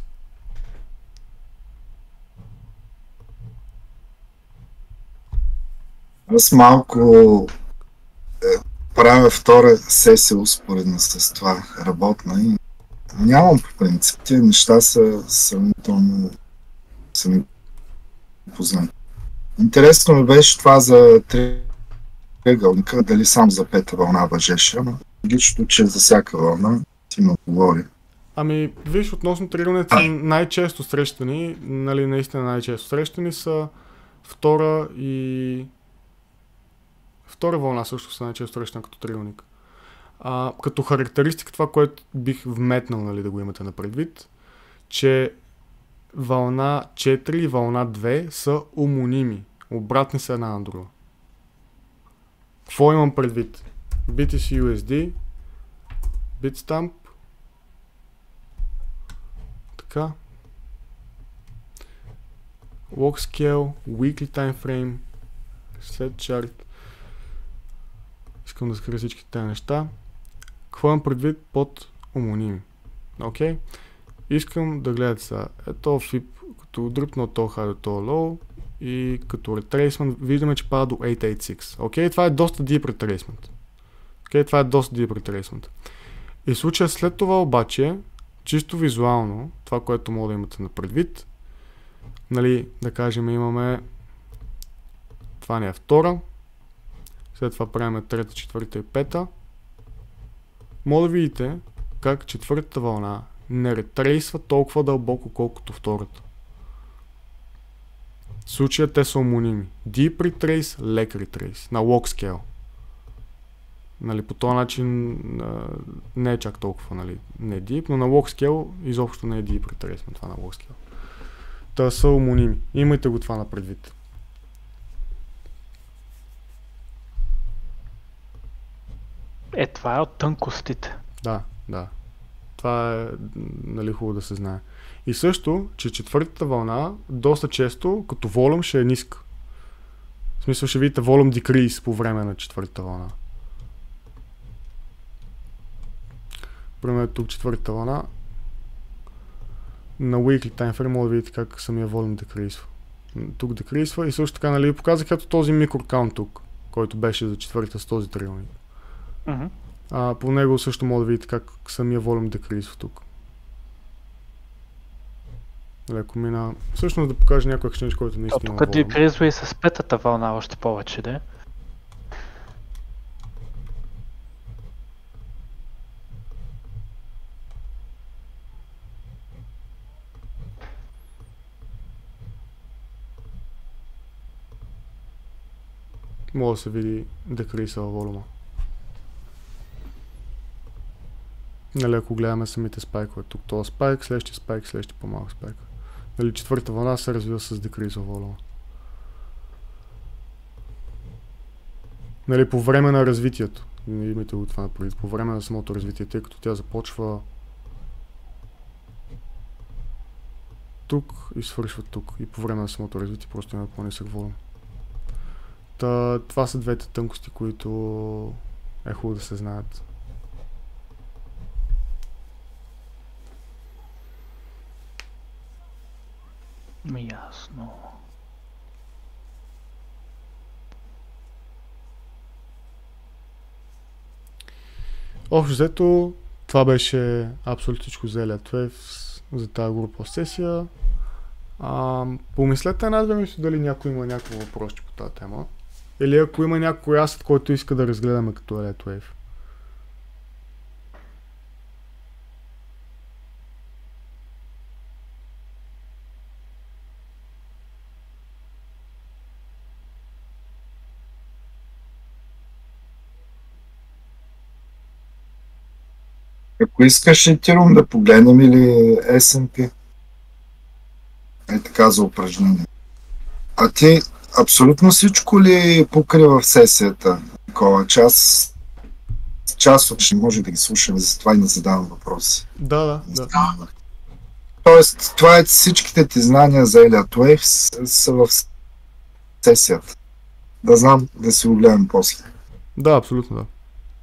Аз малко е, правя втора сесия успоредно с това работна и нямам по принцип. Тия неща са сравнително сами познати. Интересно ми беше това за триъгълника, дали само за пета вълна въжеше, но логично, че за всяка вълна ти ме говори. Ами, виж, относно триъгълниците най-често срещани, нали, наистина най-често срещани са втора и втора вълна също са най-често срещани като триъгълник. А, като характеристика, това, което бих вметнал, нали, да го имате на предвид, че вълна четири и вълна две са омоними, обратни са една на друга. Какво имам предвид? би ти си ю ес ди, Bitstamp, така. log scale, weekly time frame, set chart. Искам да скрия всички тези неща. Какво имам предвид под умоними? Окей. Okay. Искам да гледате сега. Ето Fib, като дръпна от този high до този low и като retracement виждаме, че пада до осемстотин осемдесет и шест. Окей, okay, това е доста deep retracement. Окей, okay, това е доста deep retracement. И в случая след това обаче, чисто визуално, това, което мога да имате на предвид, нали, да кажем имаме това не е втора, след това правим трета, четвърта и пета. Може да видите как четвъртата вълна не ретрейсва толкова дълбоко, колкото втората. В случая те са омоними. Deep retrace, leg retrace, на log scale. Нали, по този начин а, не е чак толкова, нали, не е deep, но на log scale изобщо не е deep retrace, това на log scale. Та са омоними. Имайте го това на предвид. Е, това е от тънкостите. Да, да. Това е, нали, хубаво да се знае. И също, че четвъртата вълна доста често като волюм ще е ниска. В смисъл ще видите волюм decrease по време на четвъртата вълна. Примерно тук четвъртата вълна на weekly time frame може да видите как самия волюм декрисва. Тук декрисва и също така, нали, показах ето този микрокаунт тук, който беше за четвъртата с този триъгълник. Mm-hmm. А, по него също може да видите как самия волюм декрисва тук. Леко мина. Всъщност да покажа някой exchange, който наистина има тук волюм. декрисва и с петата вълна още повече, да? Може да се види декриса във волюма. Нали, ако гледаме самите спайкове, тук този спайк, следващия спайк, следващия по-малък спайк. Нали, четвърта вълна се развива с декриса във волюма. Нали, по време на развитието. Имайте го това напред. По време на самото развитие, тъй като тя започва тук и свършва тук. И по време на самото развитие просто има по-нисък волюм. Та, това са двете тънкости, които е хубаво да се знаят. Ясно. Общо взето, това беше абсолютно всичко за Елиът за тази група сесия. А, помислете една-две мисля дали някой има някакво въпрос по тази тема. Или ако има някой асет, който иска да разгледаме като Елиът Wave. Ако искаш Ethereum да погледнем или ес ен пи. Е така за упражнение. А ти абсолютно всичко ли покрива в сесията? Такова част, част от ще може да ги слушаме, затова и не задавам въпроси. Да, да, да. Тоест, това е всичките ти знания за Елиът Wave са, са в сесията. Да знам, да си го гледам после. Да, абсолютно да.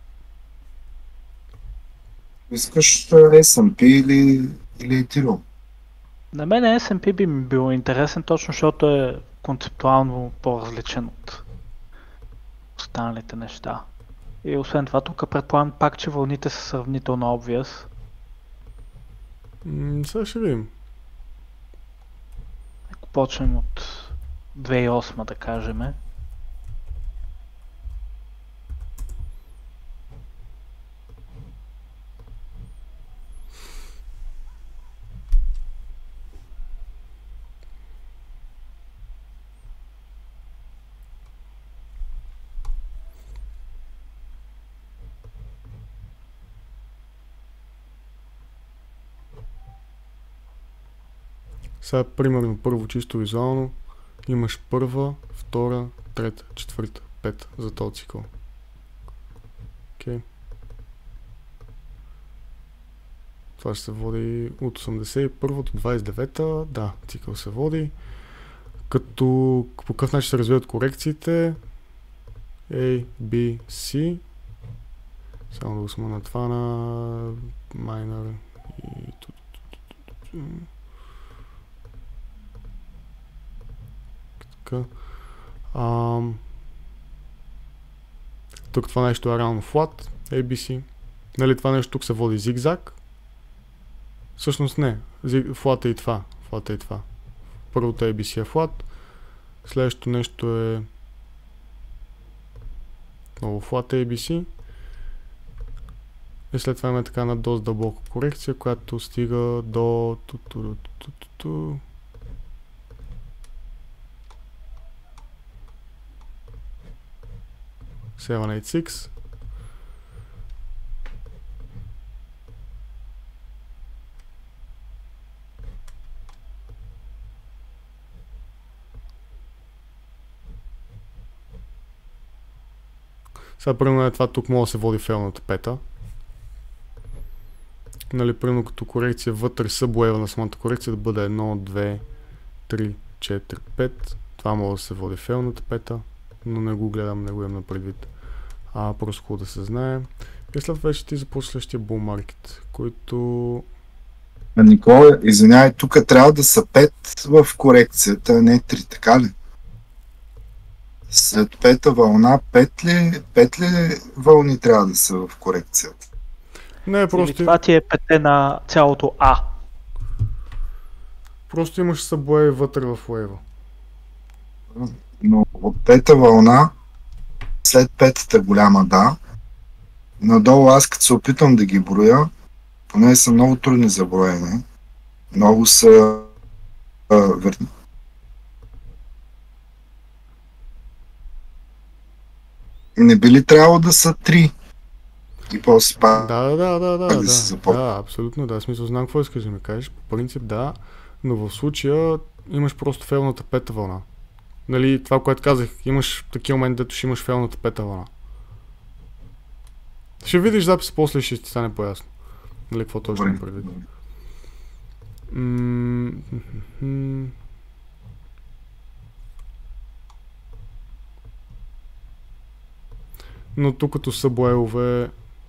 Искаш ес ен пи или, или Ethereum? На мен ес ен пи би ми било интересен, точно защото е концептуално по-различен от останалите неща. И освен това, тук предполагам пак, че вълните са сравнително obvious. М- сега ще видим. Ако почнем от две хиляди и осма, да кажем. Сега, примерно, първо чисто визуално, имаш първа, втора, трета, четвърта, пета за този цикъл. Окей. Okay. Това ще се води от осемдесет и първа до двадесет и девета, да, цикъл се води. Като по какъв начин се развиват корекциите. A, B, C. Само да го сма на това на майнър и така. Ам... Тук това нещо е реално flat, A B C. Нали това нещо тук се води зигзаг. Всъщност не, flat е и това. Flat е и това. Първото A B C е flat. Следващото нещо е много flat A B C. И след това имаме така на доста дълбока корекция, която стига до седем осем шест. Сега примерно това тук може да се води фейлната пета. Нали, примерно като корекция вътре съблева на самата корекция да бъде едно, две, три, четири, пет. Това може да се води фейлната пета, но не го гледам, не го имам на предвид. А, просто хубаво да се знае. И след това вече ти започва следващия bull market, който... А, Никола, извинявай, тук трябва да са пет в корекцията, а не три, така ли? След пета вълна, пет ли, пет ли вълни трябва да са в корекцията? Не, просто... Това ти е пете на цялото А. Просто имаш съблей вътре в лейва. Но от пета вълна, след петата голяма да, надолу аз като се опитам да ги броя, поне са много трудни за броене, много са а, верни. Не би ли трябвало да са три? И после пак Да, да, да, да, да, да, да, се започне. да, абсолютно, да, смисъл знам какво искаш да ми кажеш, по принцип да, но в случая имаш просто фейлната пета вълна. Нали, това, което казах, имаш такива моменти, дето ще имаш фейлната пета вълна. Ще видиш запис после и ще ти стане по-ясно. Нали, какво точно имам предвид. М-м-м. Но тук като са боелове...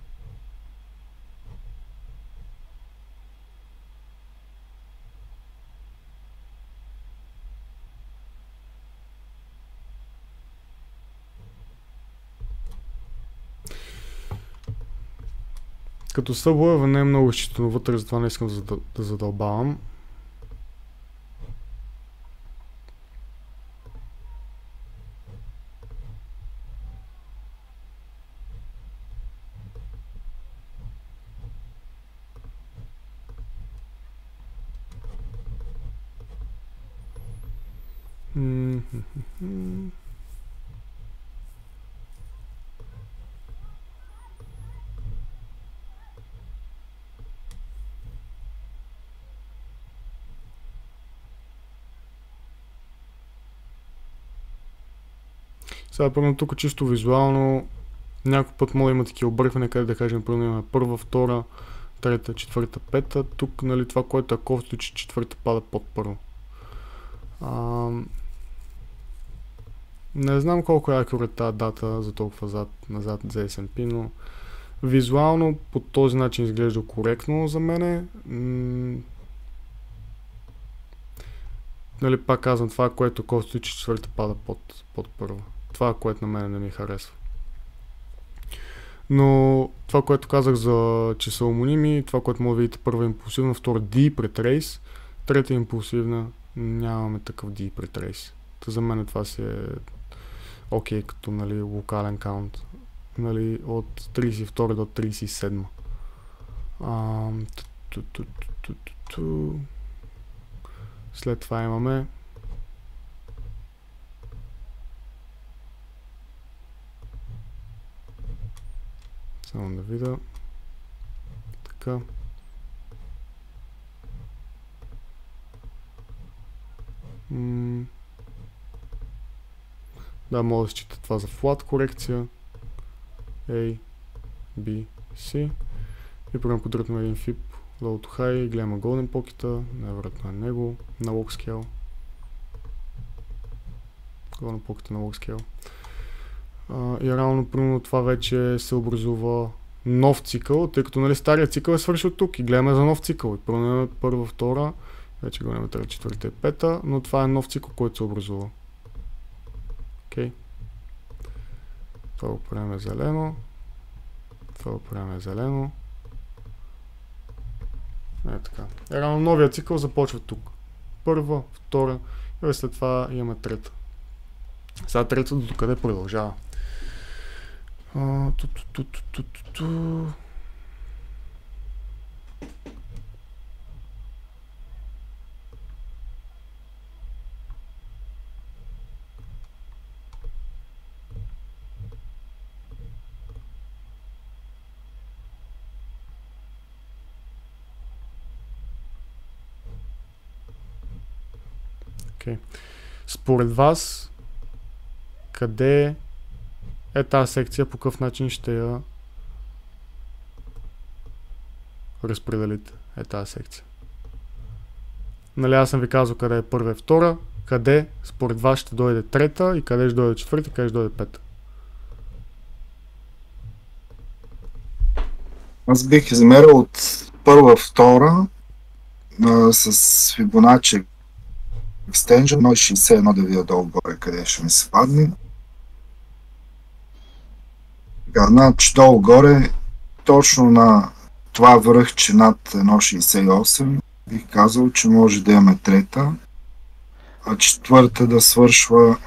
Като съблоева не е много изчитано вътре, затова не искам да, да задълбавам. Mm-hmm. Сега първо тук чисто визуално някой път може да има такива обърквания, къде да кажем първо имаме първа, втора, трета, четвърта, пета. Тук нали това, което е кофто, че четвърта пада под първо. А, не знам колко е акюрат тази дата за толкова зад, назад за ес ен пи, но визуално по този начин изглежда коректно за мене. М- нали пак казвам това, което кофто, че четвърта пада под, под първа. Това, което на мен не ми харесва. Но това, което казах за че са омоними, това, което може да видите първа импулсивна, втора D пред рейс, трета импулсивна, нямаме такъв D пред рейс. Та за мен това си е окей, okay, като нали, локален каунт. Нали, от тридесет и втора до тридесет и седма. А, ту, ту, ту, ту, ту, ту. След това имаме само да видя. Така. М- да, може да счита това за flat корекция. A, B, C. И първо подръпнем един фип low to high, гледаме golden pocket-а, най-вероятно е него, на log scale. Го напукате на workscale. Uh, и реално, примерно, това вече се образува нов цикъл, тъй като нали, стария цикъл е свършил тук и гледаме за нов цикъл. И първо, първа, втора, вече гледаме трета, четвърта и пета, но това е нов цикъл, който се образува. Окей. Okay. Това го правим зелено. Това го правим зелено. Е така. Е, реално новия цикъл започва тук. Първа, втора и след това имаме трета. Сега трета до къде продължава. А, ту, ту, ту, ту, ту, ту, ту. Okay. Според вас, къде е тази секция, по какъв начин ще я разпределите? Е тази секция. Нали, аз съм ви казал къде е първа и втора, къде според вас ще дойде трета и къде ще дойде четвърта и къде ще дойде пета. Аз бих измерил от първа, втора а, с Fibonacci Extension едно цяло шейсет и едно да видя долу-горе къде ще ми се падне. Значи долу-горе точно на това връхче над едно цяло шейсет и осем бих казал, че може да имаме трета, а четвърта да свършва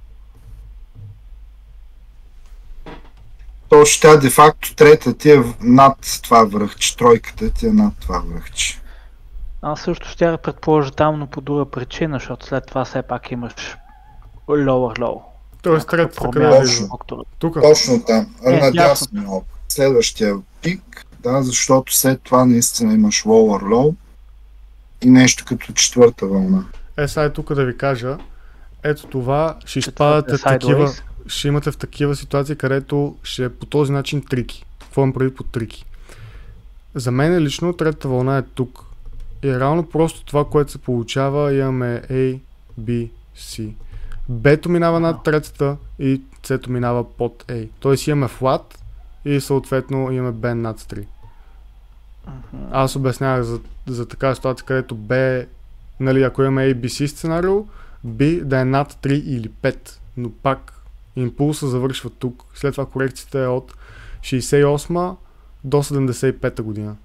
точно тя де-факто трета ти е над това връхче, тройката ти е над това връхче. Аз също ще я предположа там, но по друга причина, защото след това все пак имаш lower low. Тоест третата къде е тук? Точно там, Е, надясно. Следващия пик, да, защото след това наистина имаш lower low и нещо като четвърта вълна. Е, сега е тук да ви кажа, ето това ще изпадате такива, ще имате в такива ситуации, където ще е по този начин трики. Какво имам преди по трики? За мен лично третата вълна е тук. И реално просто това, което се получава, имаме A, B, C. B-то минава над третата и C-то минава под A. Тоест имаме flat и съответно имаме B над три. Uh-huh. Аз обяснявах за, за такава ситуация, където B, нали, ако имаме A, B, C сценарио, B да е над три или пет, но пак импулса завършва тук. След това корекцията е от шейсет и осма до седемдесет и пета година.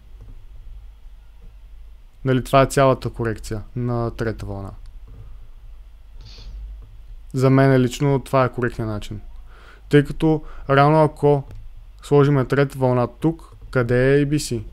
Нали, това е цялата корекция на трета вълна. За мен лично това е коректният начин. Тъй като реално ако сложим трета вълна тук, къде е A B C?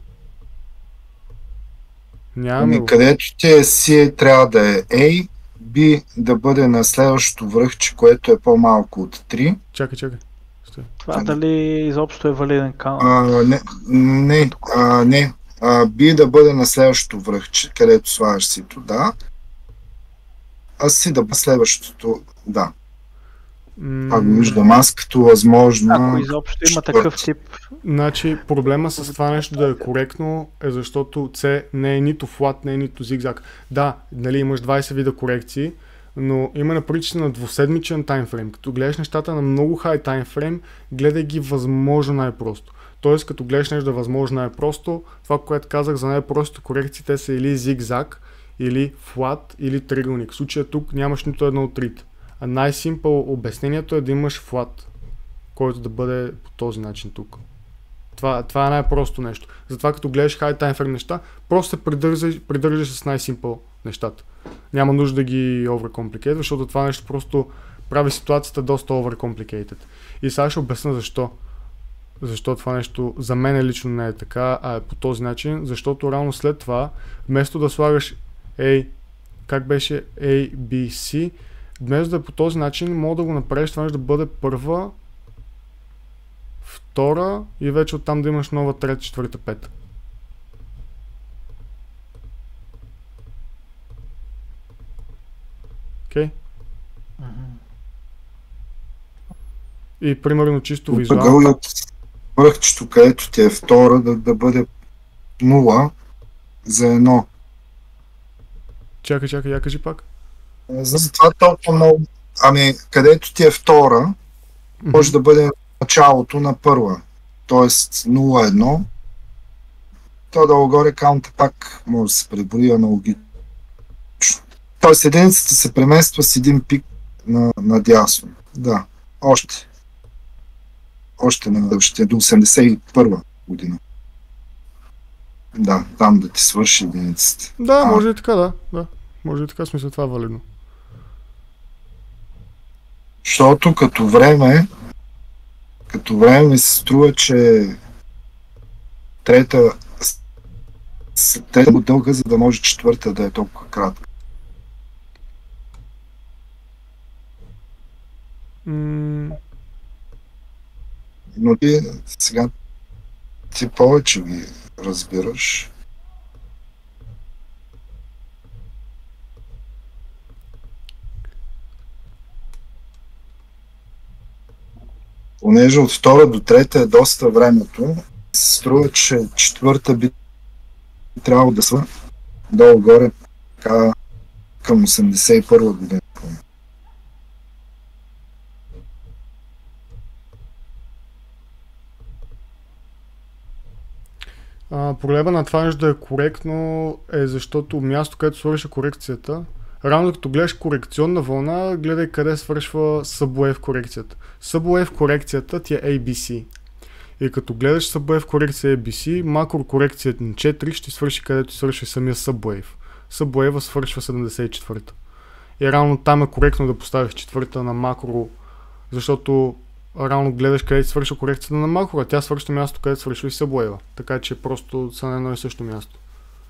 Нямаме. Където ти е C трябва да е A, B да бъде на следващото връхче, което е по-малко от три. Чакай, чакай. Стой. Това дали изобщо е валиден каунт? Не, не, а, не. Uh, B да бъде на следващото връхче, където слагаш сито, да. А C да бъде следващото, да. Mm. Това го виждам аз като възможно. Ако изобщо има такъв тип. Значи проблема с това нещо да е коректно е защото C не е нито flat, не е нито зигзаг. Да, нали имаш двайсет вида корекции, но има наприча на двуседмичен таймфрейм. Като гледаш нещата на много хай таймфрейм, гледай ги възможно най-просто. Тоест, като гледаш нещо да възможно е просто, това, което казах за най-простите корекции, те са или зигзаг, или флат, или триъгълник. В случая тук нямаш нито едно от трите. А най-симпъл обяснението е да имаш флат, който да бъде по този начин тук. Това, това е най-просто нещо. Затова като гледаш high time frame неща, просто се придържаш, придържаш с най-симпъл нещата. Няма нужда да ги overcomplicate, защото това нещо просто прави ситуацията доста overcomplicated. И сега ще обясня защо. Защо това нещо за мен лично не е така, а е по този начин, защото реално след това, вместо да слагаш A, как беше A, B, C, вместо да е по този начин, мога да го направиш това нещо да бъде първа, втора и вече оттам да имаш нова трета, четвърта, пета. Окей? Okay? Mm-hmm. И примерно чисто визуално. Връхчето, където ти е втора, да, да бъде нула за едно. Чакай, чакай, я кажи пак. Затова толкова много, ами където ти е втора, може mm-hmm. да бъде началото на първа. Тоест нула едно. То долу-горе каунта пак може да се преброи аналогично. Тоест единицата се премества с един пик на, надясно. Да, още. Още на ще до осемдесет и първа година. Да, там да ти свърши единицата. Да, а, може и така, да. да. Може и така, смисъл това е валидно. Защото като време като време ми се струва, че трета трета го дълга, за да може четвърта да е толкова кратка. Mm. Но ти сега ти повече ги разбираш. Понеже от втора до трета е доста времето, се струва, че четвърта би трябвало да са долу-горе така към осемдесет и първа година. А, проблема на това нещо да е коректно е защото място, където свърши корекцията, равно като гледаш корекционна вълна, гледай къде свършва Subwave корекцията. Subwave корекцията ти е ей би си. И като гледаш Subwave корекция ей би си, макро корекцията на четири ще свърши където свърши самия Subwave. Subwave свършва седемдесет и четвърта. И равно там е коректно да поставиш четвърта на макро, защото равно гледаш къде свършва корекцията на макро, а тя свършва място, където свършва и Subwave. Така че просто са на едно и също място.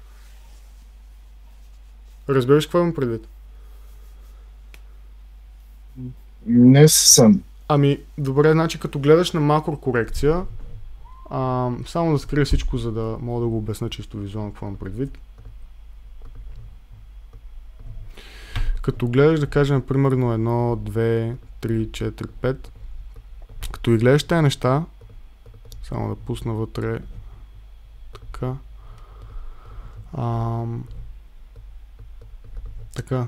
Разбираш какво имам предвид? Не съм. Ами, добре, значи като гледаш на макро корекция, а, само да скрия всичко, за да мога да го обясня чисто визуално какво имам предвид. Като гледаш, да кажем, примерно едно, две, три, четири, пет, като и гледаш тези неща, само да пусна вътре така. Ам... Така.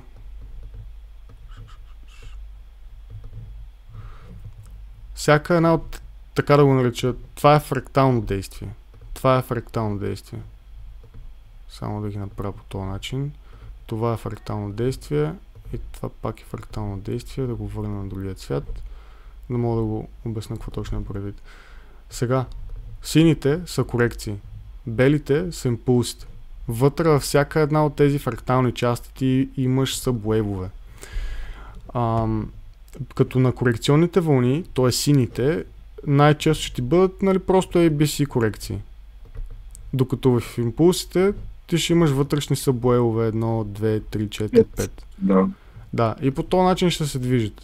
Всяка една от, така да го нареча, това е фрактално действие. Това е фрактално действие. Само да ги направя по този начин. Това е фрактално действие и това пак е фрактално действие. Да го върна на другия цвят. Да мога да го обясня какво точно е предвид. Сега, сините са корекции. Белите са импулсите. Вътре във всяка една от тези фрактални части ти имаш събуейвове. Ам, като на корекционните вълни, т.е. сините, най-често ще ти бъдат, нали, просто ей би си корекции. Докато в импулсите ти ще имаш вътрешни събуейвове едно, две, три, четири, пет. Да. Да, и по този начин ще се движат.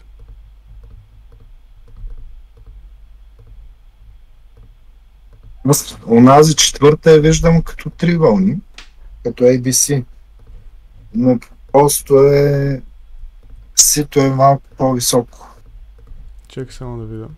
Аз онази четвърта я виждам като три вълни, като ей би си, но просто е сито е малко по-високо. Чекай само да видя.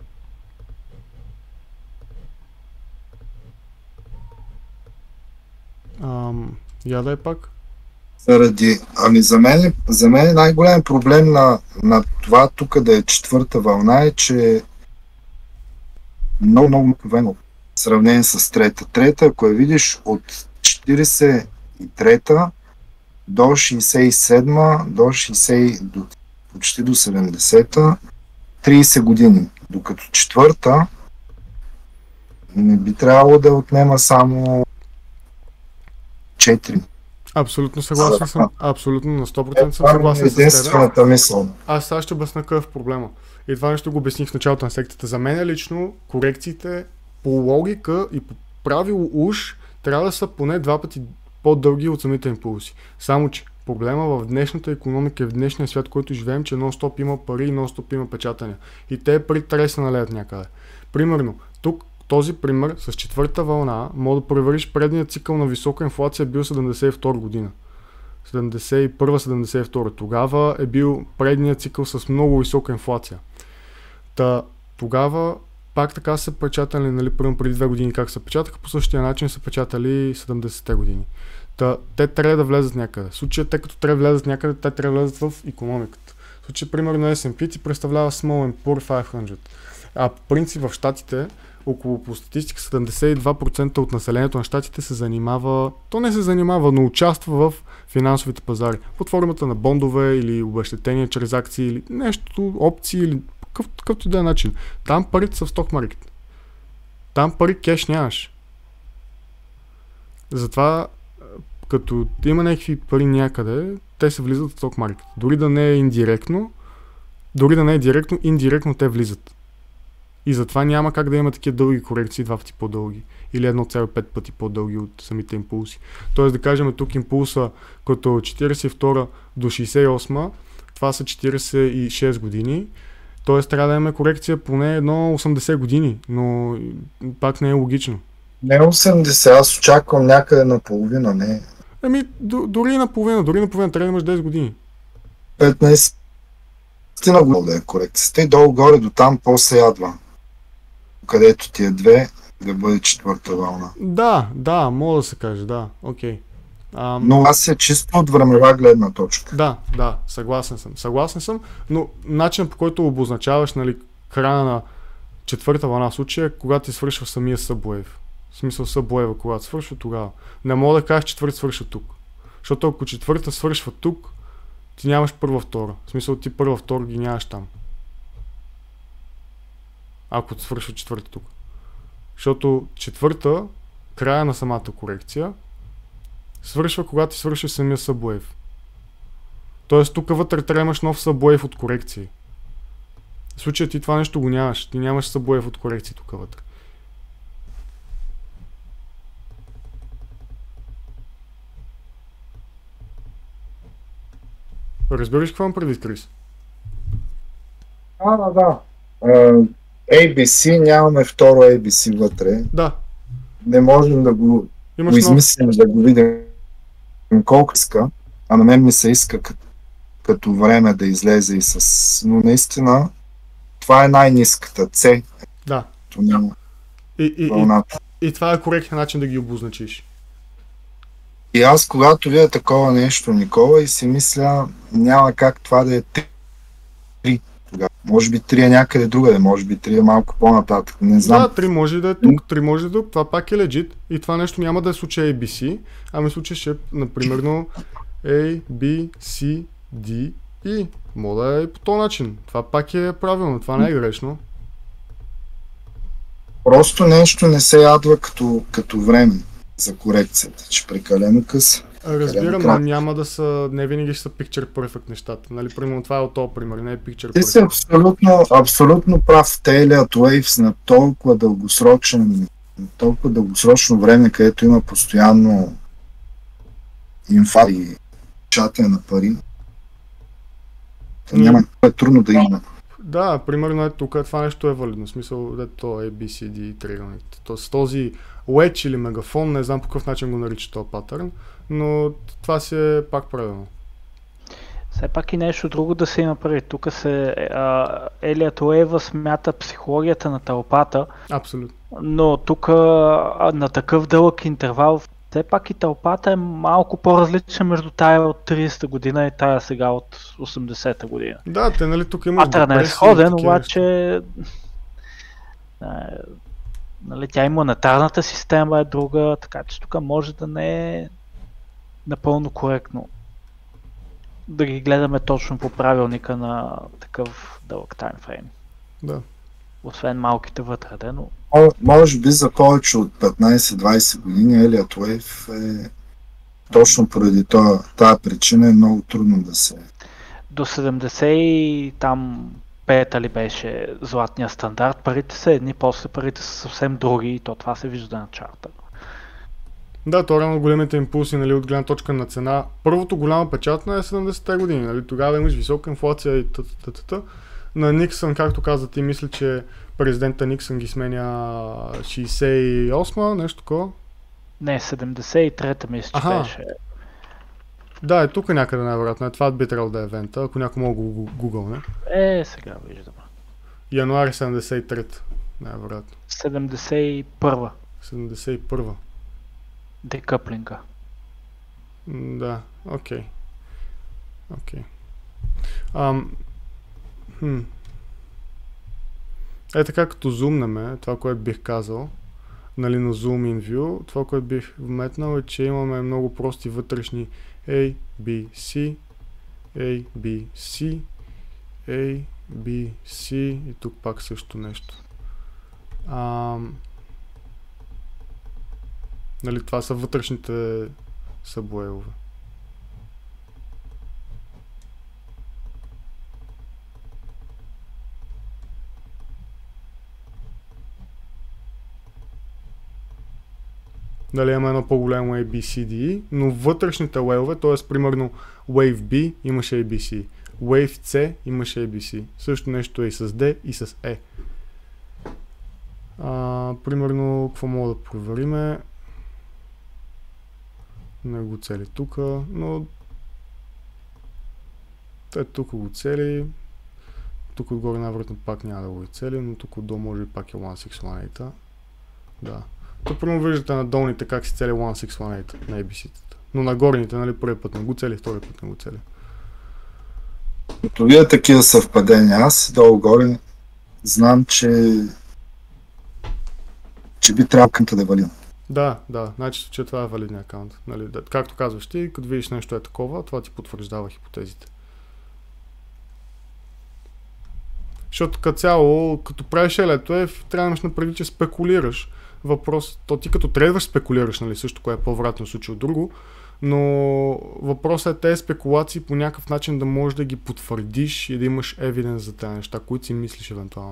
Ам, я дай пак. Заради, ами за мен, за мен най-голям проблем на, на това тук да е четвърта вълна е, че много, много мъковено в сравнение с трета. Трета, ако я видиш от четиридесет и трета до шейсет и седма, до шейсет, до, почти до седемдесета, трийсет години. Докато четвърта не би трябвало да отнема само четири. Абсолютно съгласен съм. Абсолютно на сто процента съм Това съгласен е с теб. единствената мисъл. Аз сега ще обясня какъв е проблема. И това нещо го обясних в началото на сектата. За мен лично корекциите по логика и по правило уж трябва да са поне два пъти по-дълги от самите импулси. Само че проблема в днешната икономика и в днешния свят, в който живеем, че нон-стоп има пари и нон-стоп има печатания. И те пари трябва да се налеят някъде. Примерно, тук този пример с четвърта вълна, мога да провериш предния цикъл на висока инфлация е бил седемдесет и втора година. седемдесет и първа седемдесет и втора. Тогава е бил предният цикъл с много висока инфлация. Та, тогава пак така са печатали, нали, примерно преди две години как се печатаха, по същия начин са печатали седемдесетте години. Та, те трябва да влезат някъде. В случая, те като трябва да влезат някъде, те трябва да влезат в икономиката. В случай, примерно ес енд пи ти представлява Small and Poor петстотин. А по принцип в щатите, около по статистика седемдесет и два процента от населението на щатите се занимава, то не се занимава, но участва в финансовите пазари. Под формата на бондове или обезщетения чрез акции или нещо, опции или какъв, какъвто и да е начин. Там парите са в сток маркет. Там пари кеш нямаш. Затова, като има някакви пари някъде, те се влизат в сток маркет. Дори да не е индиректно, дори да не е директно, индиректно те влизат. И затова няма как да има такива дълги корекции, два пъти по-дълги. Или едно цяло и пет пъти по-дълги от самите импулси. Тоест да кажем тук импулса като четиридесет и втора до шейсет и осма, това са четиридесет и шест години. Тоест трябва да имаме корекция поне едно осемдесет години, но пак не е логично. Не осемдесет, аз очаквам някъде на половина, не. Еми, дори на половина, дори на половина трябва да имаш десет години. петнайсет стина година да е корекцията и долу-горе до там после ядва. Където ти е две, да бъде четвърта вълна. Да, да, мога да се каже, да, окей. Ам... Но аз е чисто от времева гледна точка. Да, да, съгласен съм. Съгласен съм, но начинът по който обозначаваш, нали, края на четвърта вълна в случая е когато ти свършва самия събуев. В смисъл събуева, когато свършва тогава. Не мога да кажеш четвърта свършва тук. Защото ако четвърта свършва тук, ти нямаш първа втора. В смисъл ти първа втора ги нямаш там. Ако свършва четвърта тук. Защото четвърта, края на самата корекция, свършва когато ти свърши самия събуев. Тоест тук вътре трябва да имаш нов събуев от корекции. В случая ти това нещо го нямаш. Ти нямаш събуев от корекции тук вътре. Разбираш какво имам предвид, Крис? А, да, да. ей би си, нямаме второ ей би си вътре. Да. Не можем да го, го измислим, да го видим колко иска, а на мен ми се иска като, като време да излезе и с... Но наистина, това е най-ниската С. Да. То няма и, и, вълната. И, и това е коректен начин да ги обозначиш. И аз, когато видя такова нещо, Никола, и си мисля, няма как това да е три. Може би три е някъде другаде, може би три е малко по-нататък, не знам. Да, три може да е тук, три може да е тук, това пак е legit и това нещо няма да е случай ей би си, ами случай ще е, например, A, B, C, D, E. Мога да е и по този начин. Това пак е правилно, това не е грешно. Просто нещо не се ядва като, като време за корекцията, че прекалено къс. Разбирам, но няма да са, не винаги ще са picture perfect нещата. Нали, примерно това е от този пример, не е picture perfect. Ти си абсолютно, абсолютно прав. Елиът Waves на толкова дългосрочен, на толкова дългосрочно време, където има постоянно инфа и чатане на пари. Няма, е трудно да има. Да, примерно е тук, това нещо е валидно. В смисъл, дето е би си ди триъгълник. Тоест този wedge или мегафон, не знам по какъв начин го нарича този патърн, но това си е пак правилно. Все пак и нещо друго да се има преди. Тук се Елиът Уейва смята психологията на тълпата. Абсолютно. Но тук на такъв дълъг интервал, все пак и тълпата е малко по-различна между тая от тридесета година и тая сега от осемдесета година. Да, те нали тук имаш депресия. Не е сходен, обаче нали, тя и монетарната система е друга, така че тук може да не е напълно коректно да ги гледаме точно по правилника на такъв дълъг таймфрейм. Да. Освен малките вътре, да, но... Може би за повече от петнайсет-двайсет години Елиът Wave е точно поради тази причина е много трудно да се... До седемдесет и там пета ли беше златния стандарт, парите са едни, после парите са съвсем други и то това се вижда на чарта. Да, то рано големите импулси, нали, от гледна точка на цена. Първото голямо печатна е седемдесетте години, нали, тогава имаш висока инфлация и т.т. На Никсън, както каза ти, мисля, че президента Никсън ги сменя шейсет и осма, нещо такова. Не, седемдесет и трета мисля, че беше. Да, е тук някъде най-вероятно. Е, това би трябвало да е евента, ако някой мога го гугълне. Е, сега виждам. Януари седемдесет и трета, най-вероятно. седемдесет и първа. седемдесет и първа. Декъплинга. Да, окей. Окей. Ам, Хм. Е така, като зумнеме, това, което бих казал, нали, на Zoom in View, това, което бих вметнал е, че имаме много прости вътрешни A, B, C, A, B, C, A, B, C и тук пак също нещо. А, нали, това са вътрешните съблейлове. Дали има едно по-голямо A B C D E, но вътрешните лейлове, т.е. примерно Wave B имаше A B C, Wave C имаше A B C. Също нещо е и с D и с E. А, примерно, какво мога да провериме? Не го цели тук, но те тук го цели. Тук отгоре най-вероятно пак няма да го цели, но тук отдолу може би пак е one six one eight. Да. Тук прямо виждате на долните как си цели one six one eight на A B C-тата. Но на горните, нали, първи път не го цели, втори път не го цели. Като вие такива съвпадения, аз долу-горе знам, че че би трябвало акаунта да е валиден. Да, да, значи, че това е валидният акаунт. Нали, да, както казваш ти, като видиш нещо е такова, това ти потвърждава хипотезите. Защото като цяло, като правиш елето е, трябва да имаш напреди, че спекулираш. Въпрос, то ти като трейдваш спекулираш, нали, също, кое е по-вероятно случай от друго, но въпросът е тези спекулации по някакъв начин да можеш да ги потвърдиш и да имаш евиденс за тези неща, които си мислиш евентуално.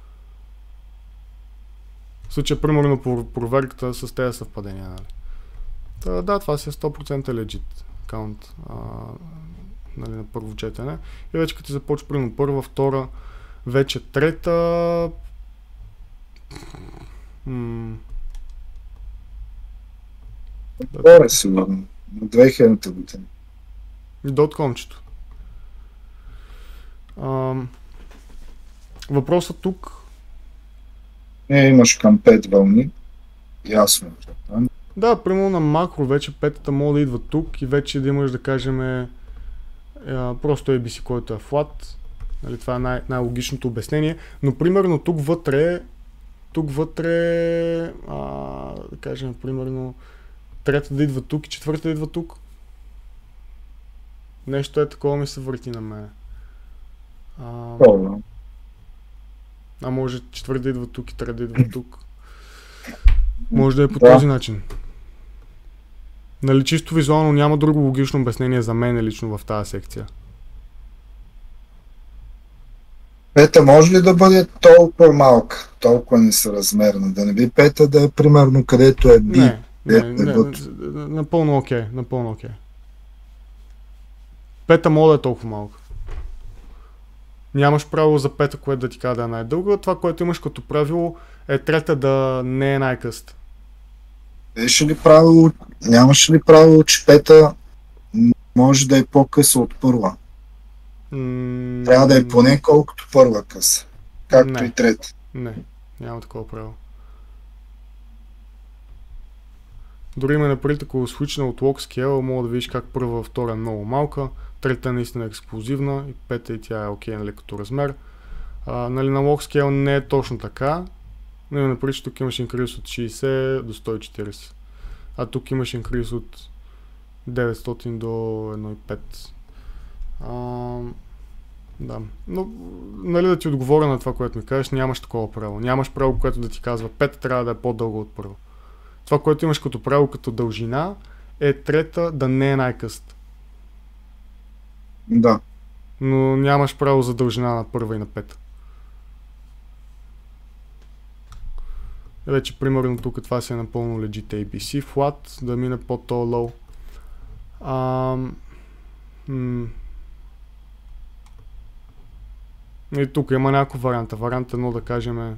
В случая, примерно, по проверката с тези съвпадения, нали. Та, да, това си е сто процента legit акаунт, а, нали, на първо четене. И вече като ти започва, примерно, първа, втора, вече трета... М- Добре, сигурно. На две хилядната година. Доткомчето. Въпросът тук... Не, имаш към пет вълни. Ясно. Да, примерно на макро вече петата може да идва тук и вече да имаш, да кажем, е, просто A B C, който е flat. Нали, това е най- най-логичното обяснение. Но примерно тук вътре, тук вътре, а, да кажем, примерно, трета да идва тук и четвърта да идва тук. Нещо е такова ми се върти на мене. А, а може четвърта да идва тук и трета да идва тук. Може да е по Да. този начин. Нали, чисто визуално няма друго логично обяснение за мен лично в тази секция. Пета може ли да бъде толкова малка, толкова несъразмерна? Да не би пета да е примерно където е би? Не, не, е, не, е, не, напълно окей, напълно окей. Пета може да е толкова малка. Нямаш право за пета, което да ти казва да е най-дълга. Това, което имаш като правило, е трета да не е най-къста. Беше ли правило, нямаше ли правило, че пета може да е по-къса от първа? М- Трябва да е поне колкото първа къса. Както Не. и трета. Не, няма такова правило. Дори има напред, ако свична от log scale, мога да видиш как първа, втора е много малка, трета е наистина експлозивна и пета и тя е окей, нали, като размер. А, нали, на log scale не е точно така, но има напред, че тук имаш инкриз от шейсет до сто и четирийсет. А тук имаш инкриз от деветстотин до едно и пет. А, да. Но, нали, да ти отговоря на това, което ми кажеш, нямаш такова право. Нямаш право, което да ти казва пет трябва да е по-дълго от първо. Това, което имаш като правило, като дължина, е трета да не е най-къста. Да. Но нямаш право за дължина на първа и на пета. Вече, примерно, тук това си е напълно legit A B C, flat, да мине под то low. Ам... М- И тук има някаква варианта. Вариант едно, да кажем, е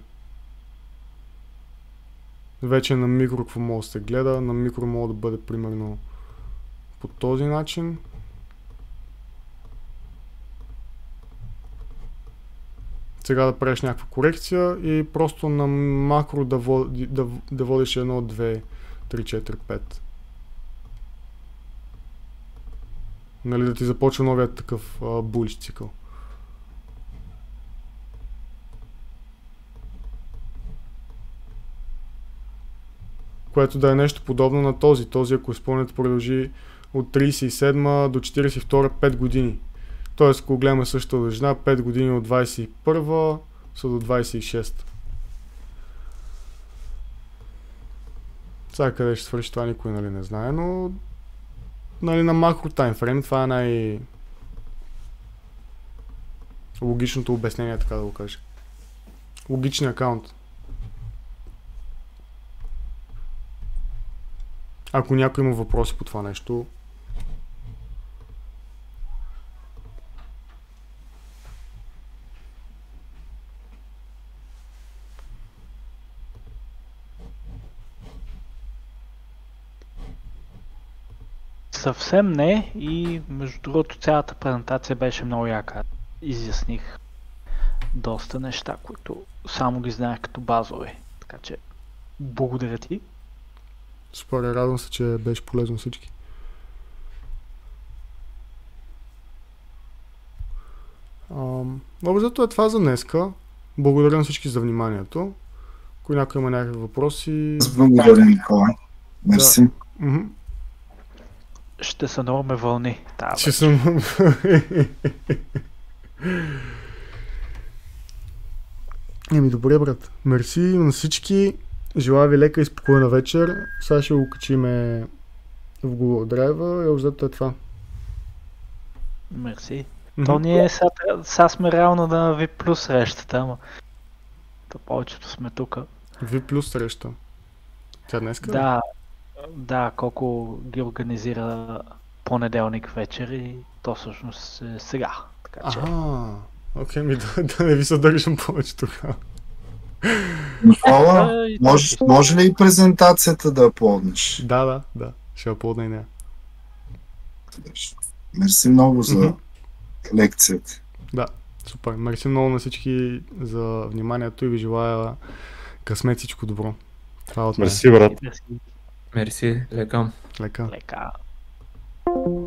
вече на микро какво може да се гледа. На микро може да бъде примерно по този начин. Сега да правиш някаква корекция и просто на макро да, води, да, да водиш едно, две, три, четири, пет. Нали, да ти започва новият такъв булиш цикъл. което да е нещо подобно на този. Този, ако изпълнението продължи от тридесет и седма до четиридесет и втора пет години. Тоест, ако гледаме същата дължина, пет години от двадесет и първа са до двадесет и шеста. Сега къде ще свърши това, никой нали не знае, но нали, на макро таймфрейм това е най- логичното обяснение, така да го кажа. Логичният акаунт. Ако някой има въпроси по това нещо, Съвсем не и между другото цялата презентация беше много яка. Изясних доста неща, които само ги знаех като базови. Така че благодаря ти. супер, радвам се, че беше полезно всички. Добре, зато е това за днеска. Благодаря на всички за вниманието. Ако някой има някакви въпроси... Благодаря, Николай. Мерси. Да. Mm-hmm. Ще са много ме вълни. Да, Ще съм... Еми, добре, брат. Мерси на всички. Желая ви лека и спокойна вечер. Сега ще го качиме в Google Drive и обзето е това. Мерси. Mm-hmm. То ние сега, сега сме реално на V плюс срещата, ама то повечето сме тук. V плюс среща. Тя днеска? Да, да, колко ги организира понеделник вечер и то всъщност е сега. Така че... Ага, окей, ми да, да не ви съдържам повече тогава. Никола, може, може ли и презентацията да аплоднеш? Да, да, да. Ще аплодна и нея. Мерси много за Mm-hmm. лекцията. Да, супер. Мерси много на всички за вниманието и ви желая късмет, всичко добро. Това е от мен. Мерси, брат. Мерси. Мерси, лека. Лека. Лека.